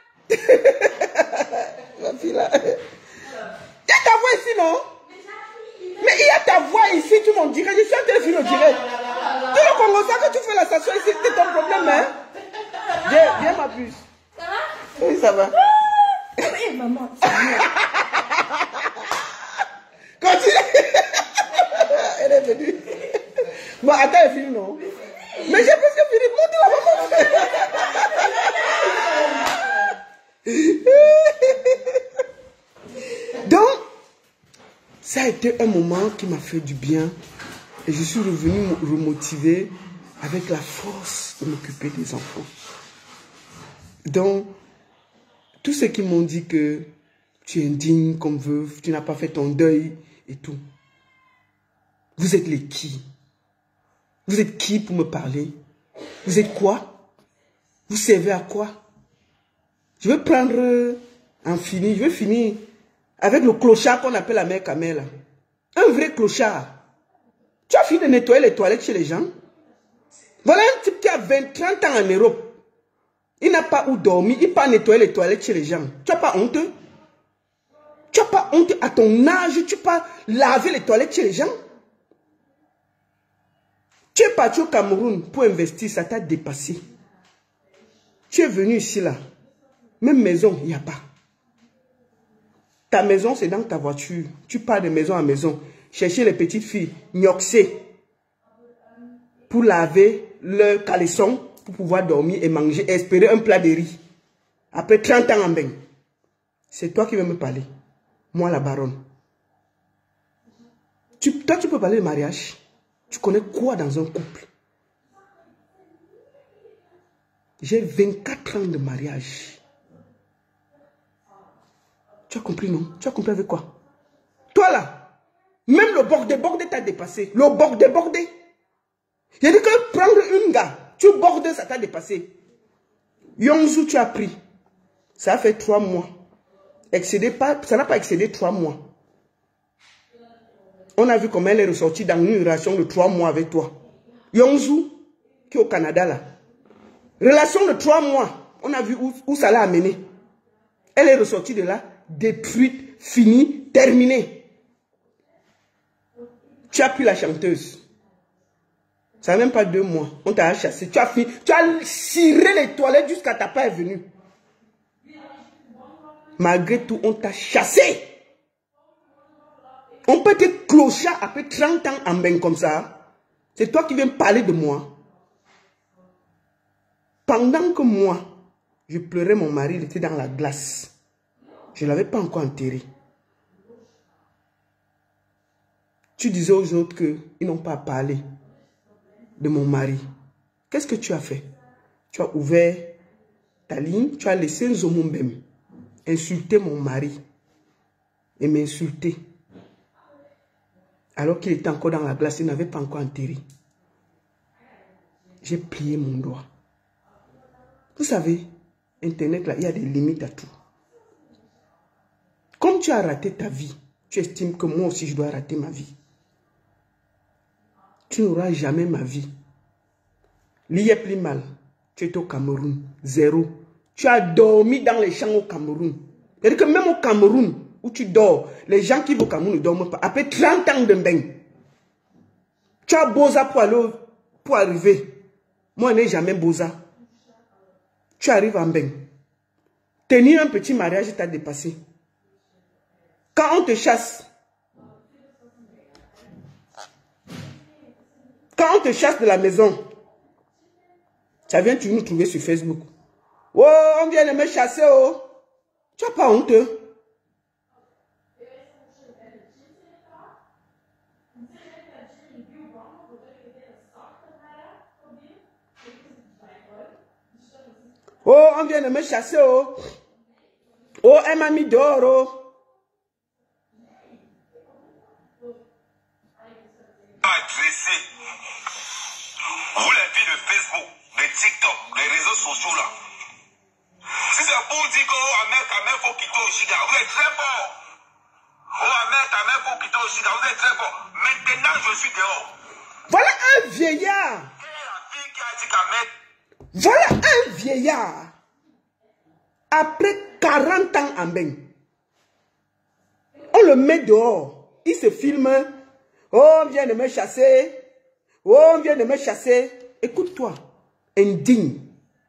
Ma fille là. Il y a ta voix ici, non? Mais il y a ta voix ici, tu m'en dirais. Je suis en train de finir le direct. Tout le Congo, ça que tu fais la station ici, c'est ton problème, hein? Viens, viens ma puce. Ça va? Oui, ça va. Oui, maman. Continue. Elle est venue. Bon, attends, elle finit, non? Mais j'ai presque fini. Monte là-bas, monte. Donc, ça a été un moment qui m'a fait du bien. Et je suis revenu me remotiver avec la force de m'occuper des enfants. Donc, tous ceux qui m'ont dit que tu es indigne comme veuve, tu n'as pas fait ton deuil et tout. Vous êtes les qui? Vous êtes qui pour me parler? Vous êtes quoi? Vous servez à quoi? Je vais prendre en fini, je vais finir avec le clochard qu'on appelle la mère Kamel. Un vrai clochard. Tu as fini de nettoyer les toilettes chez les gens? Voilà un type qui a vingt, trente ans en Europe. Il n'a pas où dormir, il n'a pas nettoyer les toilettes chez les gens. Tu n'as pas honte? Tu n'as pas honte à ton âge? Tu n'as pas laver les toilettes chez les gens? Tu es parti au Cameroun pour investir, ça t'a dépassé. Tu es venu ici là. Même maison, il n'y a pas. Ta maison, c'est dans ta voiture. Tu pars de maison à maison. Chercher les petites filles, gnoxer, pour laver leur caleçon, pour pouvoir dormir et manger, et espérer un plat de riz. Après trente ans en bain. C'est toi qui veux me parler. moi la baronne. Tu, toi, tu peux parler de mariage. Tu connais quoi dans un couple? J'ai vingt-quatre ans de mariage. Tu as compris, non? Tu as compris avec quoi? Toi là, même le bordé, bordé t'a dépassé. Le bordé, bordé. Il a dit que prendre une gars, tu bordes, ça t'a dépassé. Yongzou, tu as pris. Ça a fait trois mois. Excédé pas, ça n'a pas excédé trois mois. On a vu comment elle est ressortie dans une relation de trois mois avec toi. Yongzou, qui est au Canada là. Relation de trois mois. On a vu où, où ça l'a amené. Elle est ressortie de là, détruite, finie, terminée. Tu as pris la chanteuse. Ça n'a même pas deux mois. On t'a chassé. Tu as fini. Tu as ciré les toilettes jusqu'à ta part est venue. Malgré tout, on t'a chassé. On peut être clochard après trente ans en bain comme ça. C'est toi qui viens parler de moi. Pendant que moi, je pleurais, mon mari, il était dans la glace. Je ne l'avais pas encore enterré. Tu disais aux autres qu'ils n'ont pas parlé de mon mari. Qu'est-ce que tu as fait? Tu as ouvert ta ligne, tu as laissé Zomombem insulter mon mari et m'insulter. Alors qu'il était encore dans la glace, il n'avait pas encore enterré. J'ai plié mon doigt. Vous savez, Internet, là, il y a des limites à tout. Comme tu as raté ta vie, tu estimes que moi aussi je dois rater ma vie. Tu n'auras jamais ma vie. L'y est plus mal. Tu es au Cameroun, zéro. Tu as dormi dans les champs au Cameroun. C'est-à-dire que même au Cameroun, où tu dors, les gens qui vont au Cameroun ne dorment pas. Après trente ans de bain, tu as Boza pour aller, pour arriver. Moi, je n'ai jamais Boza. Tu arrives en bain. Tenir un petit mariage t'a dépassé. Quand on te chasse, quand on te chasse de la maison, ça vient tu nous trouver sur Facebook. Oh, on vient de me chasser, oh. Tu n'as pas honte. Oh, on vient de me chasser, oh. Oh, elle m'a mis dehors, oh. Adressé. Vous les filles de Facebook, de TikTok, les réseaux sociaux là. Si c'est pour dire qu'au Amérique, il faut quitter au Chiga, vous êtes très fort. Au Amérique, il faut quitter au Chiga, vous êtes très fort. Maintenant, je suis dehors. Voilà un vieillard. Quelle est la fille qui a dit qu'Ahmed? Voilà un vieillard. Après quarante ans en bain. On le met dehors. Il se filme. Oh, on vient de me chasser. Oh, on vient de me chasser. Écoute-toi. Indigne.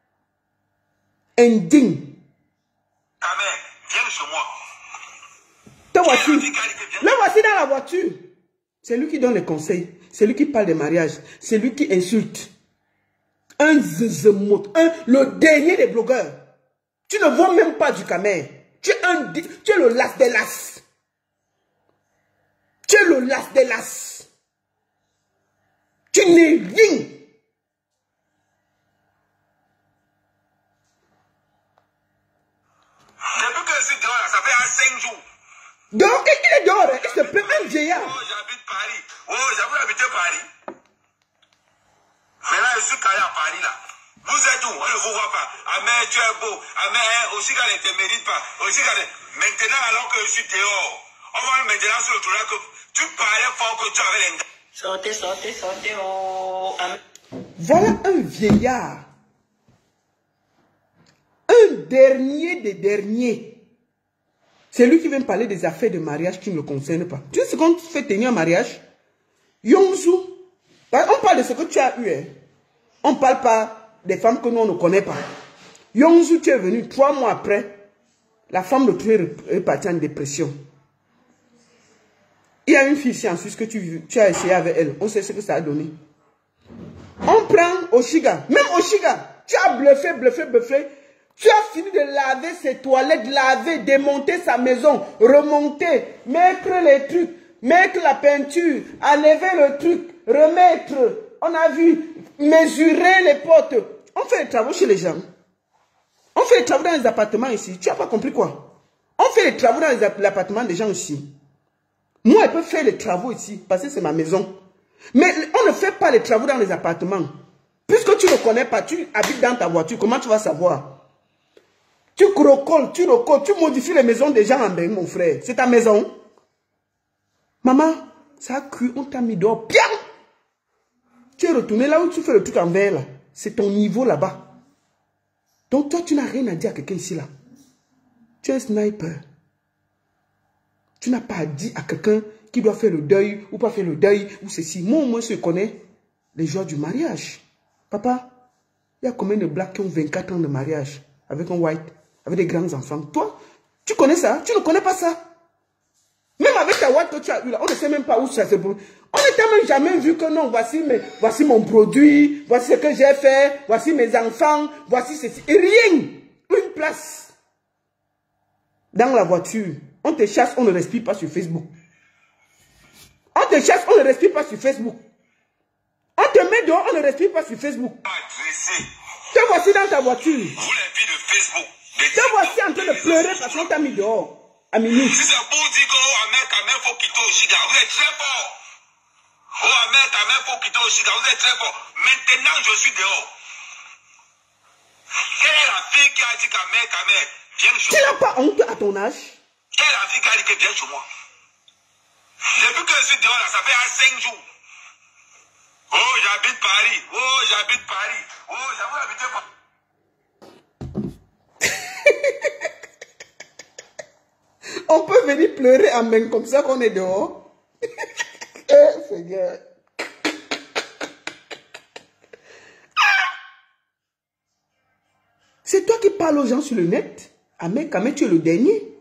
Indigne. Ahmed, viens chez moi. Te voici. Le voici dans la voiture. C'est lui qui donne les conseils. C'est lui qui parle des mariages. C'est lui qui insulte. Un zezemot. Un, le dernier des blogueurs. Tu ne vaux même pas du Camer. Tu es, un, tu es le las des las. Tu es le las des las. Tu n'es rien. Depuis que je suis dehors, ça fait cinq jours. Donc, il est dehors. Il se plaît un vieillard. Oh, j'habite Paris. Oh, j'avoue habiter Paris. Maintenant, je suis calé à Paris là. Vous êtes où? On ne vous voit pas. Ahmed, tu es beau. Ahmed, aussi quand ne te mérite pas. Aussi quand maintenant, alors que je suis dehors, on va maintenant sur le tournoi que tu parlais fort que tu avais les gars. Sortez, sortez, sortez. Oh, Ahmed. Voilà un vieillard. Un dernier des derniers. C'est lui qui vient me parler des affaires de mariage qui ne le concernent pas. Tu sais ce qu'on fait tenir un mariage? Yongzou. On parle de ce que tu as eu. Hein. On ne parle pas des femmes que nous on ne connaît pas. Yongzou, tu es venu trois mois après. La femme de toi est partie en dépression. Il y a une fille ici en Suisse que tu, tu as essayé avec elle. On sait ce que ça a donné. On prend Oshiga. Même Oshiga. Tu as bluffé, bluffé, bluffé. Tu as fini de laver ses toilettes, laver, démonter sa maison, remonter, mettre les trucs, mettre la peinture, enlever le truc, remettre. On a vu, mesurer les portes. On fait les travaux chez les gens. On fait les travaux dans les appartements ici. Tu n'as pas compris quoi? On fait les travaux dans les appartements des gens ici. Moi, je peux faire les travaux ici, parce que c'est ma maison. Mais on ne fait pas les travaux dans les appartements. Puisque tu ne connais pas, tu habites dans ta voiture, comment tu vas savoir? Tu crocoles, tu recoles, tu modifies les maisons des gens en bain, mon frère. C'est ta maison. Maman, ça a cru, on t'a mis dehors. Bien! Tu es retourné là où tu fais le truc en verre, là. C'est ton niveau là-bas. Donc toi, tu n'as rien à dire à quelqu'un ici, là. Tu es un sniper. Tu n'as pas dit à quelqu'un qui doit faire le deuil ou pas faire le deuil ou ceci. Moi, au moins, je connais les joies du mariage. Papa, il y a combien de blacks qui ont vingt-quatre ans de mariage avec un white, avec des grands enfants? Toi, tu connais ça? Tu ne connais pas ça? Même avec ta white que tu as eu là, on ne sait même pas où ça se trouve. On ne t'a même jamais vu que non, voici, mes, voici mon produit, voici ce que j'ai fait, voici mes enfants, voici ceci. Et rien, une place. Dans la voiture, on te chasse, on ne respire pas sur Facebook. On te chasse, on ne respire pas sur Facebook. On te met dehors, on ne respire pas sur Facebook. Te voici dans ta voiture. Vous les filles de Facebook. Te voici en train de pleurer parce qu'on t'a mis dehors. À minuit. Si c'est pour dire qu'au Ahmed Kamel faut quitter au Chiga, vous êtes très fort. Au Ahmed Kamel faut quitter au Chiga, vous êtes très fort. Maintenant, je suis dehors. Quelle est la fille qui a dit qu'Ahmed Kamel vienne chez moi? Tu n'as pas honte à ton âge? Quelle est la fille qui a dit qu'elle vient chez moi? Depuis que je suis dehors, là, ça fait cinq jours. Oh, j'habite Paris. Oh, j'habite Paris. Oh, j'avoue habiter Paris. On peut venir pleurer en main comme ça qu'on est dehors. Eh, Seigneur. C'est toi qui parles aux gens sur le net. Amen, quand même, tu es le dernier.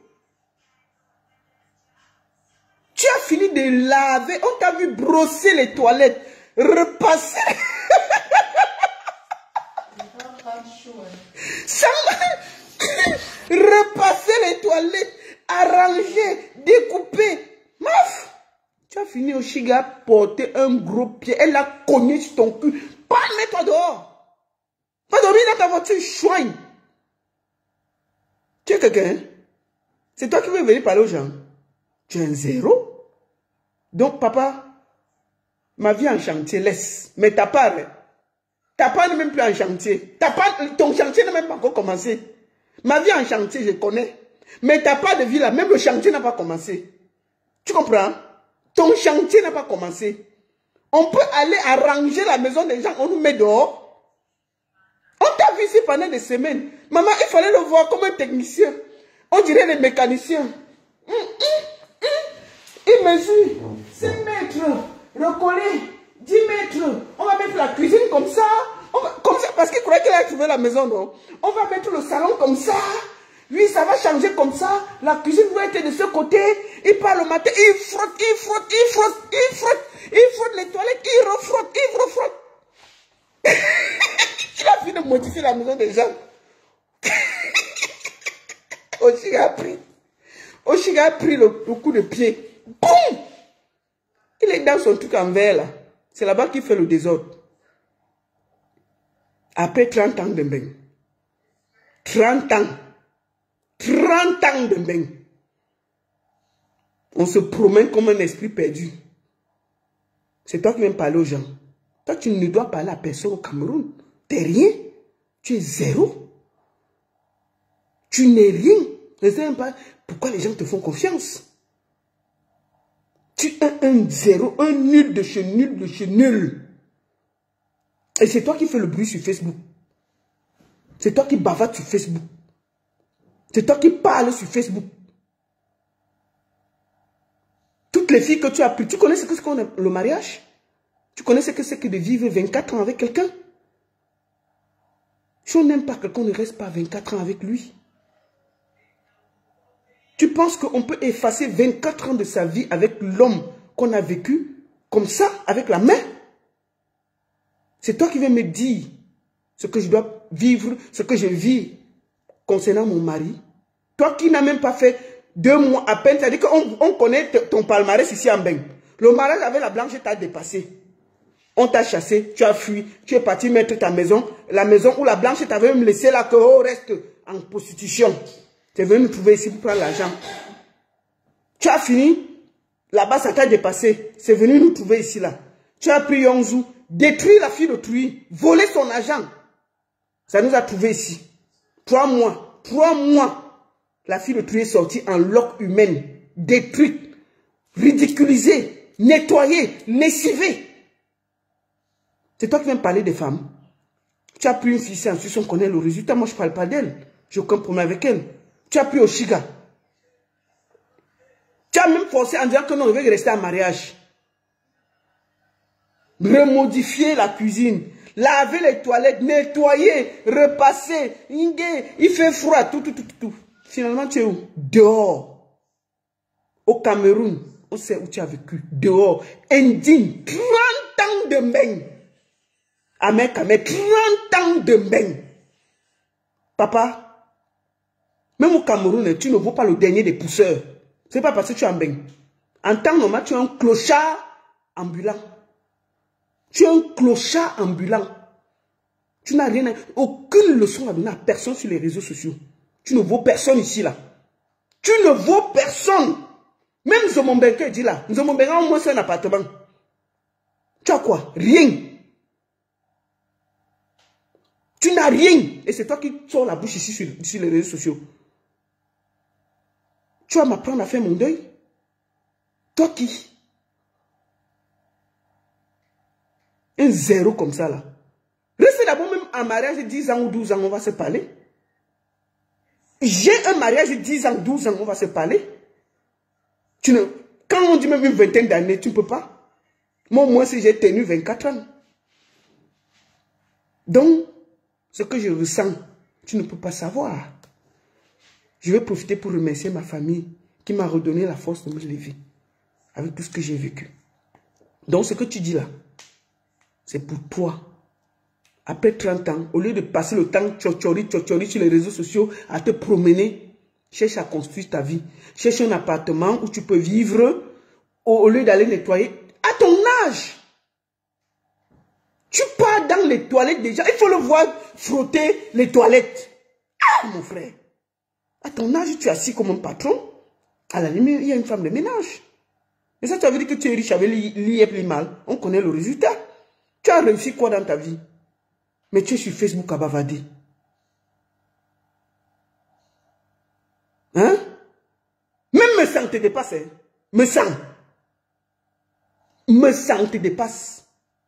Tu as fini de laver. On t'a vu brosser les toilettes. Repasser. Repasser les toilettes. Arranger, découper. Maf. Tu as fini au Chiga, porter un gros pied. Elle a cogné sur ton cul. Pas, mets-toi dehors. Pas dormir dans ta voiture, chouigne. Tu es quelqu'un? C'est toi qui veux venir parler aux gens. Tu es un zéro. Donc, papa, ma vie en chantier, laisse. Mais ta part, ta part n'est même plus en chantier. Ta part, ton chantier n'a même pas encore commencé. Ma vie en chantier, je connais. Mais ta part de vie là, même le chantier n'a pas commencé. Tu comprends? Ton chantier n'a pas commencé. On peut aller arranger la maison des gens, on nous met dehors. On t'a vu ici pendant des semaines. Maman, il fallait le voir comme un technicien. On dirait les mécaniciens. Hum, hum, hum. Il mesure cinq mètres, recoller dix mètres. On va mettre la cuisine comme ça. On va, comme ça parce qu'il croyait qu'il a trouvé la maison, non? On va mettre le salon comme ça. Oui, ça va changer comme ça. La cuisine va être de ce côté. Il part le matin, il frotte, il frotte, il frotte, il frotte. Il frotte les toilettes, il refrotte, il refrotte. Il a fini de modifier la maison des gens. Oshiga a pris. Oshiga a pris le, le coup de pied. Boum! Il est dans son truc en verre là. C'est là-bas qu'il fait le désordre. Après trente ans de bain. trente ans. trente ans de bain. On se promène comme un esprit perdu. C'est toi qui viens parler aux gens. Toi, tu ne dois parler à personne au Cameroun. Tu n'es rien. Tu es zéro. Tu n'es rien. Ne sais même pas pourquoi les gens te font confiance. Tu es un zéro, un nul de chez nul de chez nul. Et c'est toi qui fais le bruit sur Facebook. C'est toi qui bavardes sur Facebook. C'est toi qui parles sur Facebook. Toutes les filles que tu as pris, tu connais ce que c'est qu'on a le mariage? Tu connais ce que c'est que de vivre vingt-quatre ans avec quelqu'un? Si on n'aime pas quelqu'un, on ne reste pas vingt-quatre ans avec lui. Tu penses qu'on peut effacer vingt-quatre ans de sa vie avec l'homme qu'on a vécu comme ça, avec la main? C'est toi qui viens me dire ce que je dois vivre, ce que je vis concernant mon mari. Toi qui n'as même pas fait deux mois à peine, c'est-à-dire qu'on on connaît ton palmarès ici en Beng. Le mariage avec la blanche t'a dépassé. On t'a chassé, tu as fui, tu es parti mettre ta maison, la maison où la blanche t'avait même laissé là, que oh, reste en prostitution. Tu es venu nous trouver ici pour prendre l'argent. Tu as fini, là-bas ça t'a dépassé. C'est venu nous trouver ici là. Tu as pris Yongzou, détruit la fille d'autrui, volé son argent. Ça nous a trouvé ici. Trois mois, trois mois, la fille d'autrui est sortie en loque humaine, détruite, ridiculisée, nettoyée, lessivée. C'est toi qui viens me parler des femmes. Tu as pris une fille ici, ensuite on connaît le résultat. Moi, je ne parle pas d'elle. J'ai aucun problème avec elle. Tu as pris Oshiga. Tu as même forcé en disant que non, on veut rester en mariage. Remodifier la cuisine. Laver les toilettes, nettoyer, repasser. Il fait froid, tout, tout, tout, tout. Finalement, tu es où? Dehors. Au Cameroun. On sait où tu as vécu. Dehors. Indigne. trente ans de Mbeng. Amen, Amen, trente ans de Mbeng. Papa, même au Cameroun, tu ne vaux pas le dernier des pousseurs. Ce n'est pas parce que tu es en Mbeng. En temps normal, tu es un clochard ambulant. Tu es un clochard ambulant. Tu n'as rien à... Aucune leçon à donner à personne sur les réseaux sociaux. Tu ne vaux personne ici, là. Tu ne vaux personne. Même Zomombenke dit là. Zomombenke a au moins un appartement. Tu as quoi? Rien. Tu n'as rien. Et c'est toi qui sors la bouche ici sur, sur les réseaux sociaux. Tu vas m'apprendre à faire mon deuil? Toi qui? Un zéro comme ça là. Restez d'abord même en mariage de dix ans ou douze ans, on va se parler. J'ai un mariage de dix ans, douze ans, on va se parler. Tu ne... Quand on dit même une vingtaine d'années, tu ne peux pas. Moi, moi, si j'ai tenu vingt-quatre ans. Donc, ce que je ressens, tu ne peux pas savoir. Je vais profiter pour remercier ma famille qui m'a redonné la force de me lever avec tout ce que j'ai vécu. Donc, ce que tu dis là, c'est pour toi. Après trente ans, au lieu de passer le temps tchotchori, tchotchori sur les réseaux sociaux à te promener, cherche à construire ta vie. Cherche un appartement où tu peux vivre au lieu d'aller nettoyer. À ton âge, tu pars dans les toilettes déjà. Il faut le voir frotter les toilettes. Ah, mon frère. À ton âge, tu es assis comme un patron. À la limite, il y a une femme de ménage. Et ça, tu veut dire que tu es riche avec l'I F mal. On connaît le résultat. Tu as réussi quoi dans ta vie? Mais tu es sur Facebook à bavarder. Hein? Même me sang te dépasse. Hein? Me sang. Me sang te dépasse.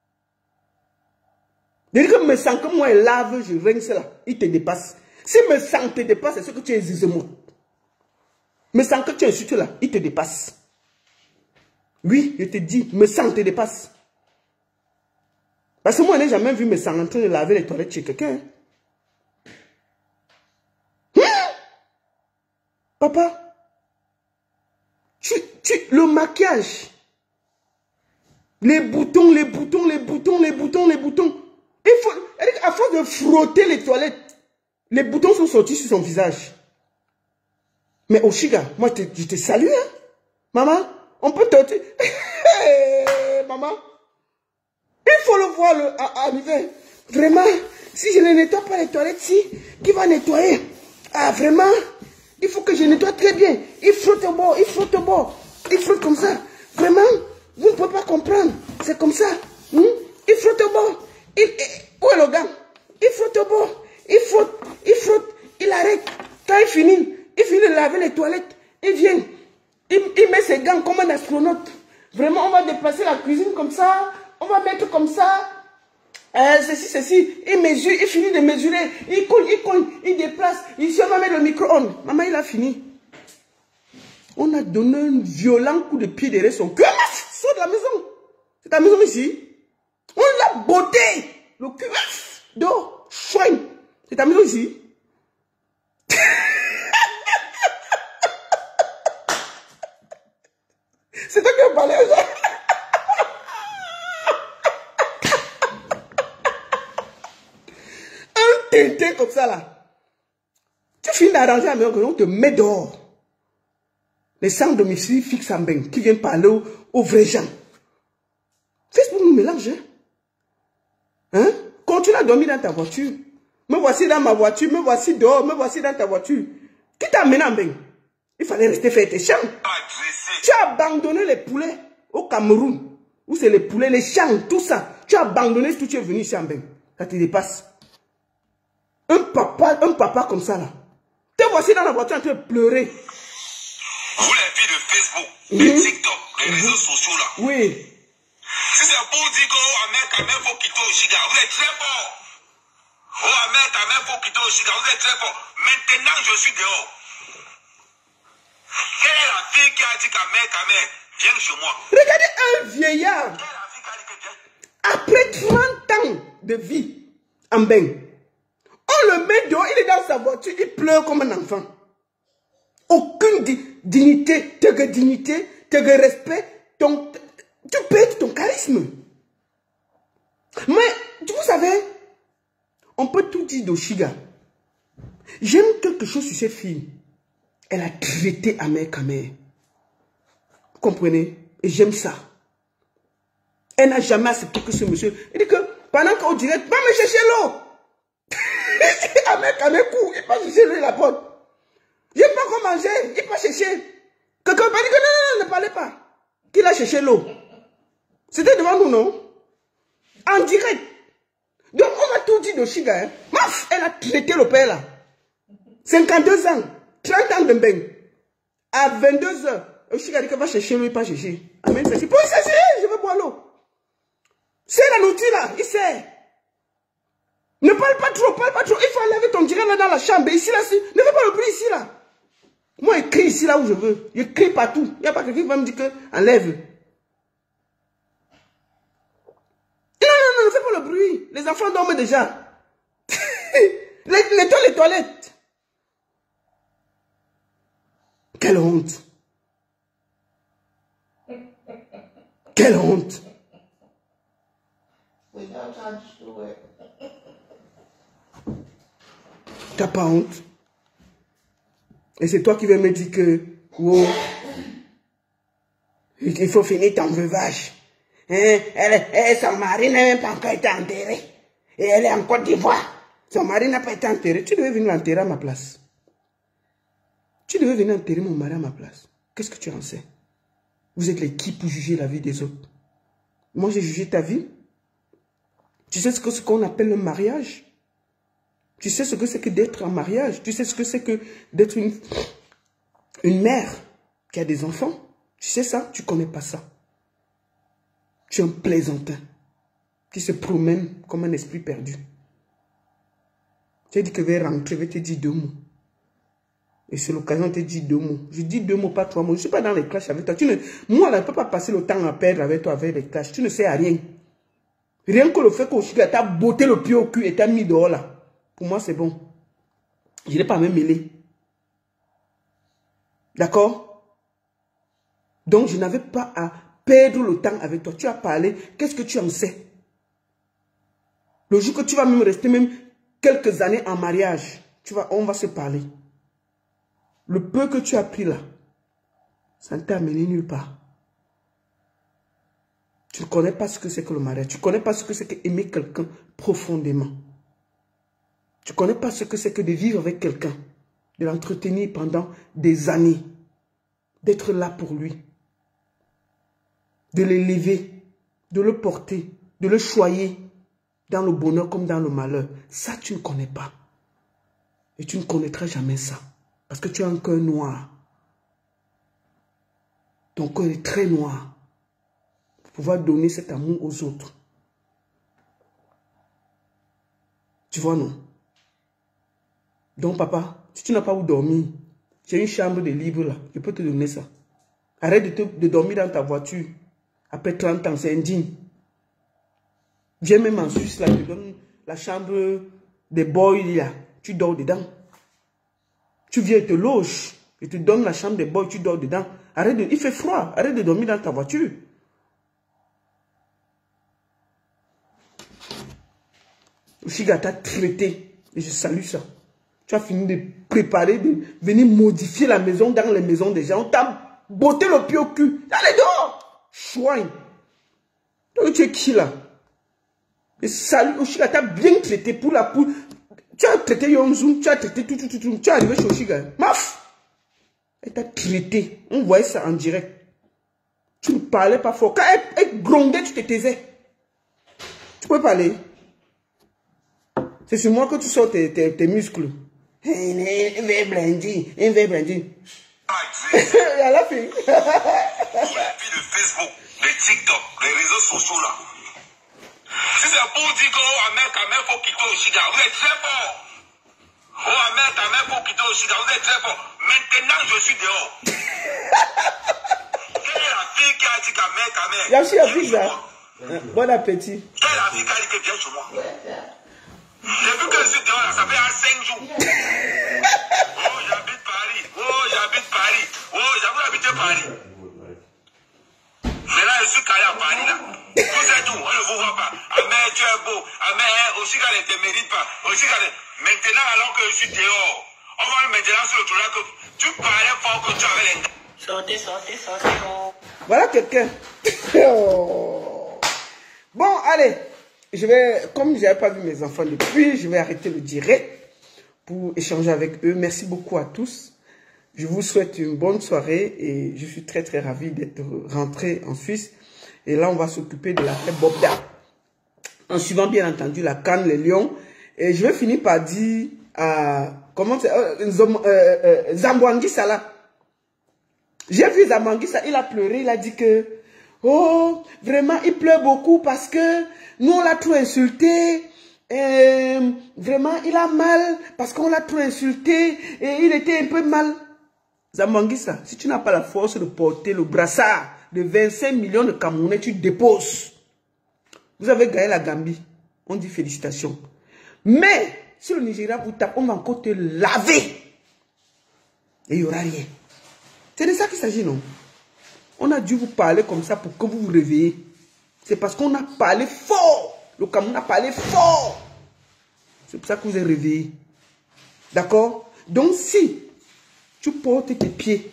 Dès que me sang que moi, il lave, je rince là. Il te dépasse. Si me sang te dépasse, c'est ce que tu es zizemo. Me sang que tu es surtout là, il te dépasse. Oui, je te dis, me sang te dépasse. Parce que moi, je n'ai jamais vu me sang en train de laver les toilettes chez quelqu'un. Hum? Papa, tu, tu, le maquillage, les boutons, les boutons, les boutons, les boutons, les boutons. Il faut, à force de frotter les toilettes, les boutons sont sortis sur son visage. Mais Oshiga, moi, te, je te salue, hein? Maman, on peut te... Maman, il faut le voir le, à, arriver. Vraiment, si je ne nettoie pas les toilettes, si, qui va nettoyer? Ah, vraiment, il faut que je nettoie très bien. Il frotte au bord, il frotte au bord. Il frotte comme ça. Vraiment, vous ne pouvez pas comprendre. C'est comme ça. Hmm? Il frotte au bord. Il, il, où est le gars? Il frotte au bord. Il frotte, il frotte, il arrête. Quand il finit, il finit de laver les toilettes. Il vient, il, il met ses gants comme un astronaute. Vraiment, on va déplacer la cuisine comme ça. On va mettre comme ça. Euh, ceci, ceci. Il mesure, il finit de mesurer. Il cogne, il cogne, il déplace. Ici, on va mettre le micro-ondes. Maman, il a fini. On a donné un violent coup de pied derrière son cul. Sors de la maison. C'est ta maison ici. On l'a botté. Le cul. D'eau. Chouin. C'est ta maison ici. C'est toi qui as parlé à ça. Un tintin comme ça là. Tu Tu finis d'arranger la maison, on te met dehors. Les sans domicile fixes en bain qui viennent parler aux, aux vrais gens. Facebook nous mélange. Hein? Hein? Continue à dormir dans ta voiture. Me voici dans ma voiture, me voici dehors, me voici dans ta voiture. Qui t'a amené en bain? Il fallait rester faire tes champs. Tu as abandonné les poulets au Cameroun. Où c'est les poulets, les champs, tout ça. Tu as abandonné tout, tu es venu ici en bain. Ça te dépasse. Un papa, un papa comme ça là. Te voici dans la voiture en train de pleurer. Vous les filles de Facebook, de Mhm. TikTok, les réseaux sociaux là. Oui. Si c'est pour dire qu'au Amérique, quand même, faut quitter au Chiga, vous êtes très fort. Au Amérique, quand même, faut quitter au Chiga, vous êtes très fort. Maintenant, je suis dehors. Quelle est la fille qui a dit qu'à mère, qu'à mère, viens chez moi? Regardez un vieillard. Quelle est la fille qui a dit que viens? Après trente ans de vie en bain, on le met dehors, il est dans sa voiture, il pleure comme un enfant. Aucune di dignité, tes dignité, tes respect, ton, tu perds ton charisme. Mais, vous savez, on peut tout dire d'Oshiga. J'aime quelque chose sur cette fille. Elle a traité à mère qu'à mère. Vous comprenez? Et j'aime ça. Elle n'a jamais accepté que ce monsieur... Il dit que pendant qu'on dirait, va me chercher l'eau. À mère qu'à mère court, il passe chercher l'eau la porte. Je n'ai pas quoi manger, il peut chercher. Quelqu'un va dire que non, non, non, ne parlez pas. Qu'il a cherché l'eau. C'était devant nous, non? En direct. Donc on va tout dire de Chiga. Hein. Maf, elle a traité le père là. cinquante-deux ans, trente ans de bain. À vingt-deux heures, Chiga dit qu'elle va chercher l'eau, il pas chercher. Amen, c'est pour chercher, je veux boire l'eau. C'est la nourriture là, il sait. Ne parle pas trop, parle pas trop. Il faut enlever ton direct là dans la chambre. Ici là, ne fais pas le bruit ici là. Moi, je crie ici là où je veux. Je crie partout. Il n'y a pas quelqu'un qui va me dire que enlève. Non, non, non, ne fais pas le bruit. Les enfants dorment déjà. Nettoie les toilettes. Quelle honte. Quelle honte. T'as pas honte? Et c'est toi qui vas me dire que, wow, il faut finir ton veuvage. Hein? Elle, elle, son mari n'a même pas encore été enterré. Et elle est en Côte d'Ivoire. Son mari n'a pas été enterré. Tu devais venir l'enterrer à ma place. Tu devais venir enterrer mon mari à ma place. Qu'est-ce que tu en sais? Vous êtes les qui pour juger la vie des autres? Moi, j'ai jugé ta vie. Tu sais ce que ce qu'on appelle le mariage? Tu sais ce que c'est que d'être en mariage? Tu sais ce que c'est que d'être une, une mère qui a des enfants? Tu sais ça? Tu ne connais pas ça. Tu es un plaisantin qui se promène comme un esprit perdu. Tu as dit que je vais rentrer, je vais te dire deux mots. Et c'est l'occasion de te dire deux mots. Je dis deux mots, pas trois mots. Je ne suis pas dans les clashs avec toi. Tu ne, moi, là, je ne peux pas passer le temps à perdre avec toi avec les clashs. Tu ne sais à rien. Rien que le fait qu'Oshiga t'a botté le pied au cul et t'a mis dehors là. Pour moi, c'est bon. Je n'ai pas même mêlé. D'accord? Donc, je n'avais pas à perdre le temps avec toi. Tu as parlé. Qu'est-ce que tu en sais? Le jour que tu vas même rester même quelques années en mariage, tu vas, on va se parler. Le peu que tu as pris là, ça ne t'a amené nulle part. Tu ne connais pas ce que c'est que le mariage. Tu ne connais pas ce que c'est que aimer quelqu'un profondément. Tu ne connais pas ce que c'est que de vivre avec quelqu'un, de l'entretenir pendant des années, d'être là pour lui, de l'élever, de le porter, de le choyer dans le bonheur comme dans le malheur. Ça, tu ne connais pas. Et tu ne connaîtras jamais ça. Parce que tu as un cœur noir. Ton cœur est très noir. Pour pouvoir donner cet amour aux autres. Tu vois, non? Donc, papa, si tu n'as pas où dormir, j'ai une chambre de libre là. Je peux te donner ça. Arrête de, te, de dormir dans ta voiture. Après trente ans, c'est indigne. Viens même en Suisse là, je te donne la chambre des boys là. Tu dors dedans. Tu viens et te loges. Je te donne la chambre des boys, tu dors dedans. Arrête de, il fait froid. Arrête de dormir dans ta voiture. Oshiga t'a traité. Et je salue ça. Tu as fini de préparer, de venir modifier la maison dans les maisons des gens. On t'a botté le pied au cul. Allez dehors! Chouin. Donc tu es qui là? Et salut, Oshiga, tu as bien traité pour la poule. Tu as traité Yonzun, tu as traité tout, tout, tout, tout. Tu es arrivé chez Oshiga. Maf! Elle t'a traité. On voyait ça en direct. Tu ne parlais pas fort. Quand elle, elle grondait, tu te taisais. Tu peux parler. C'est sur moi que tu sors tes, tes, tes muscles. Un vrai blindé, un vrai blindé. Elle a fait. Tous les filles de Facebook, de TikTok, les réseaux sociaux là. Si c'est pour dire que oh, Ahmed, Ahmed, faut quitter Oshiga, vous êtes très fort. Oh, Ahmed, Ahmed, faut quitter Oshiga, vous êtes très fort. Maintenant, je suis dehors. Quelle est la fille qui a dit qu'Ahmed, Ahmed? Il y a aussi un fils là. Bon appétit. Quelle est la fille qui a dit que viens chez moi? Depuis que je suis dehors là, ça fait un cinq jours. Oh, j'habite Paris. Oh, j'habite Paris. Oh, j'avoue habiter Paris. Mais là, je suis calé à Paris là. Vous êtes où? On ne vous voit pas. Ahmed, tu es beau. Ahmed, Oshiga ne te mérite pas. Oshiga ne... Maintenant, alors que je suis dehors, on va maintenant sur le tour là que tu parlais fort que tu avais les... Sortez, sortez, sortez. Oh. Voilà quelqu'un. Oh. Bon, allez. Je vais, comme je n'avais pas vu mes enfants depuis, je vais arrêter le direct pour échanger avec eux. Merci beaucoup à tous. Je vous souhaite une bonne soirée et je suis très très ravi d'être rentré en Suisse. Et là, on va s'occuper de la fête Bobda. En suivant bien entendu la canne, les lions. Et je vais finir par dire à, comment c'est, euh, euh, euh, Zambwangi Sala. J'ai vu Zambwangi Sala, il a pleuré, il a dit que, oh, vraiment, il pleure beaucoup parce que nous, on l'a trop insulté. Et vraiment, il a mal parce qu'on l'a trop insulté. Et il était un peu mal. Zambangisa, si tu n'as pas la force de porter le brassard de vingt-cinq millions de Camerounais, tu déposes. Vous avez gagné la Gambie. On dit félicitations. Mais, si le Nigeria vous tape, on va encore te laver. Et il n'y aura rien. C'est de ça qu'il s'agit, non? On a dû vous parler comme ça pour que vous vous réveillez. C'est parce qu'on a parlé fort. Le Cameroun a parlé fort. C'est pour ça que vous êtes réveillés. D'accord? Donc si tu portes tes pieds,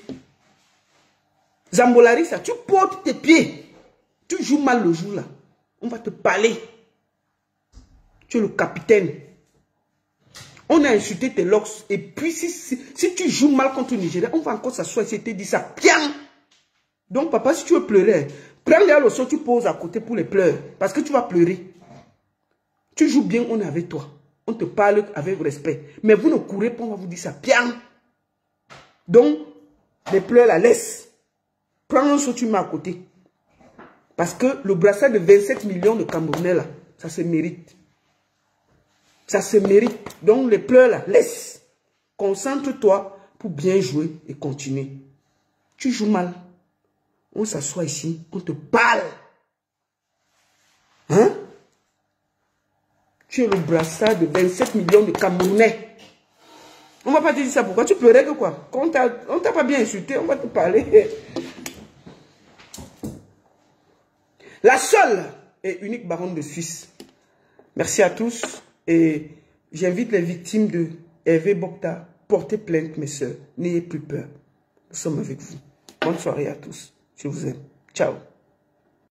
Zambolarissa, tu portes tes pieds, tu joues mal le jour là, on va te parler. Tu es le capitaine. On a insulté tes locks. Et puis si, si, si tu joues mal contre le Nigeria, on va encore s'asseoir et te dire ça. Bien. Donc papa, si tu veux pleurer, prends les leçons, tu poses à côté pour les pleurs. Parce que tu vas pleurer. Tu joues bien, on est avec toi. On te parle avec respect. Mais vous ne courez pas, on va vous dire ça. Bien. Donc, les pleurs, la laisse. Prends un saut, tu mets à côté. Parce que le brassard de vingt-sept millions de Camerounais, là, ça se mérite. Ça se mérite. Donc, les pleurs, là, laisse. Concentre-toi pour bien jouer et continuer. Tu joues mal. On s'assoit ici, on te parle. Hein? Tu es le brassard de vingt-sept millions de Camerounais. On ne va pas te dire ça. Pourquoi tu pleurais que quoi? Quand on ne t'a pas bien insulté, on va te parler. La seule et unique baronne de Suisse. Merci à tous. Et j'invite les victimes de Hervé Bobda. Portez plainte, mes soeurs. N'ayez plus peur. Nous sommes avec vous. Bonne soirée à tous. Je vous aime. Ciao.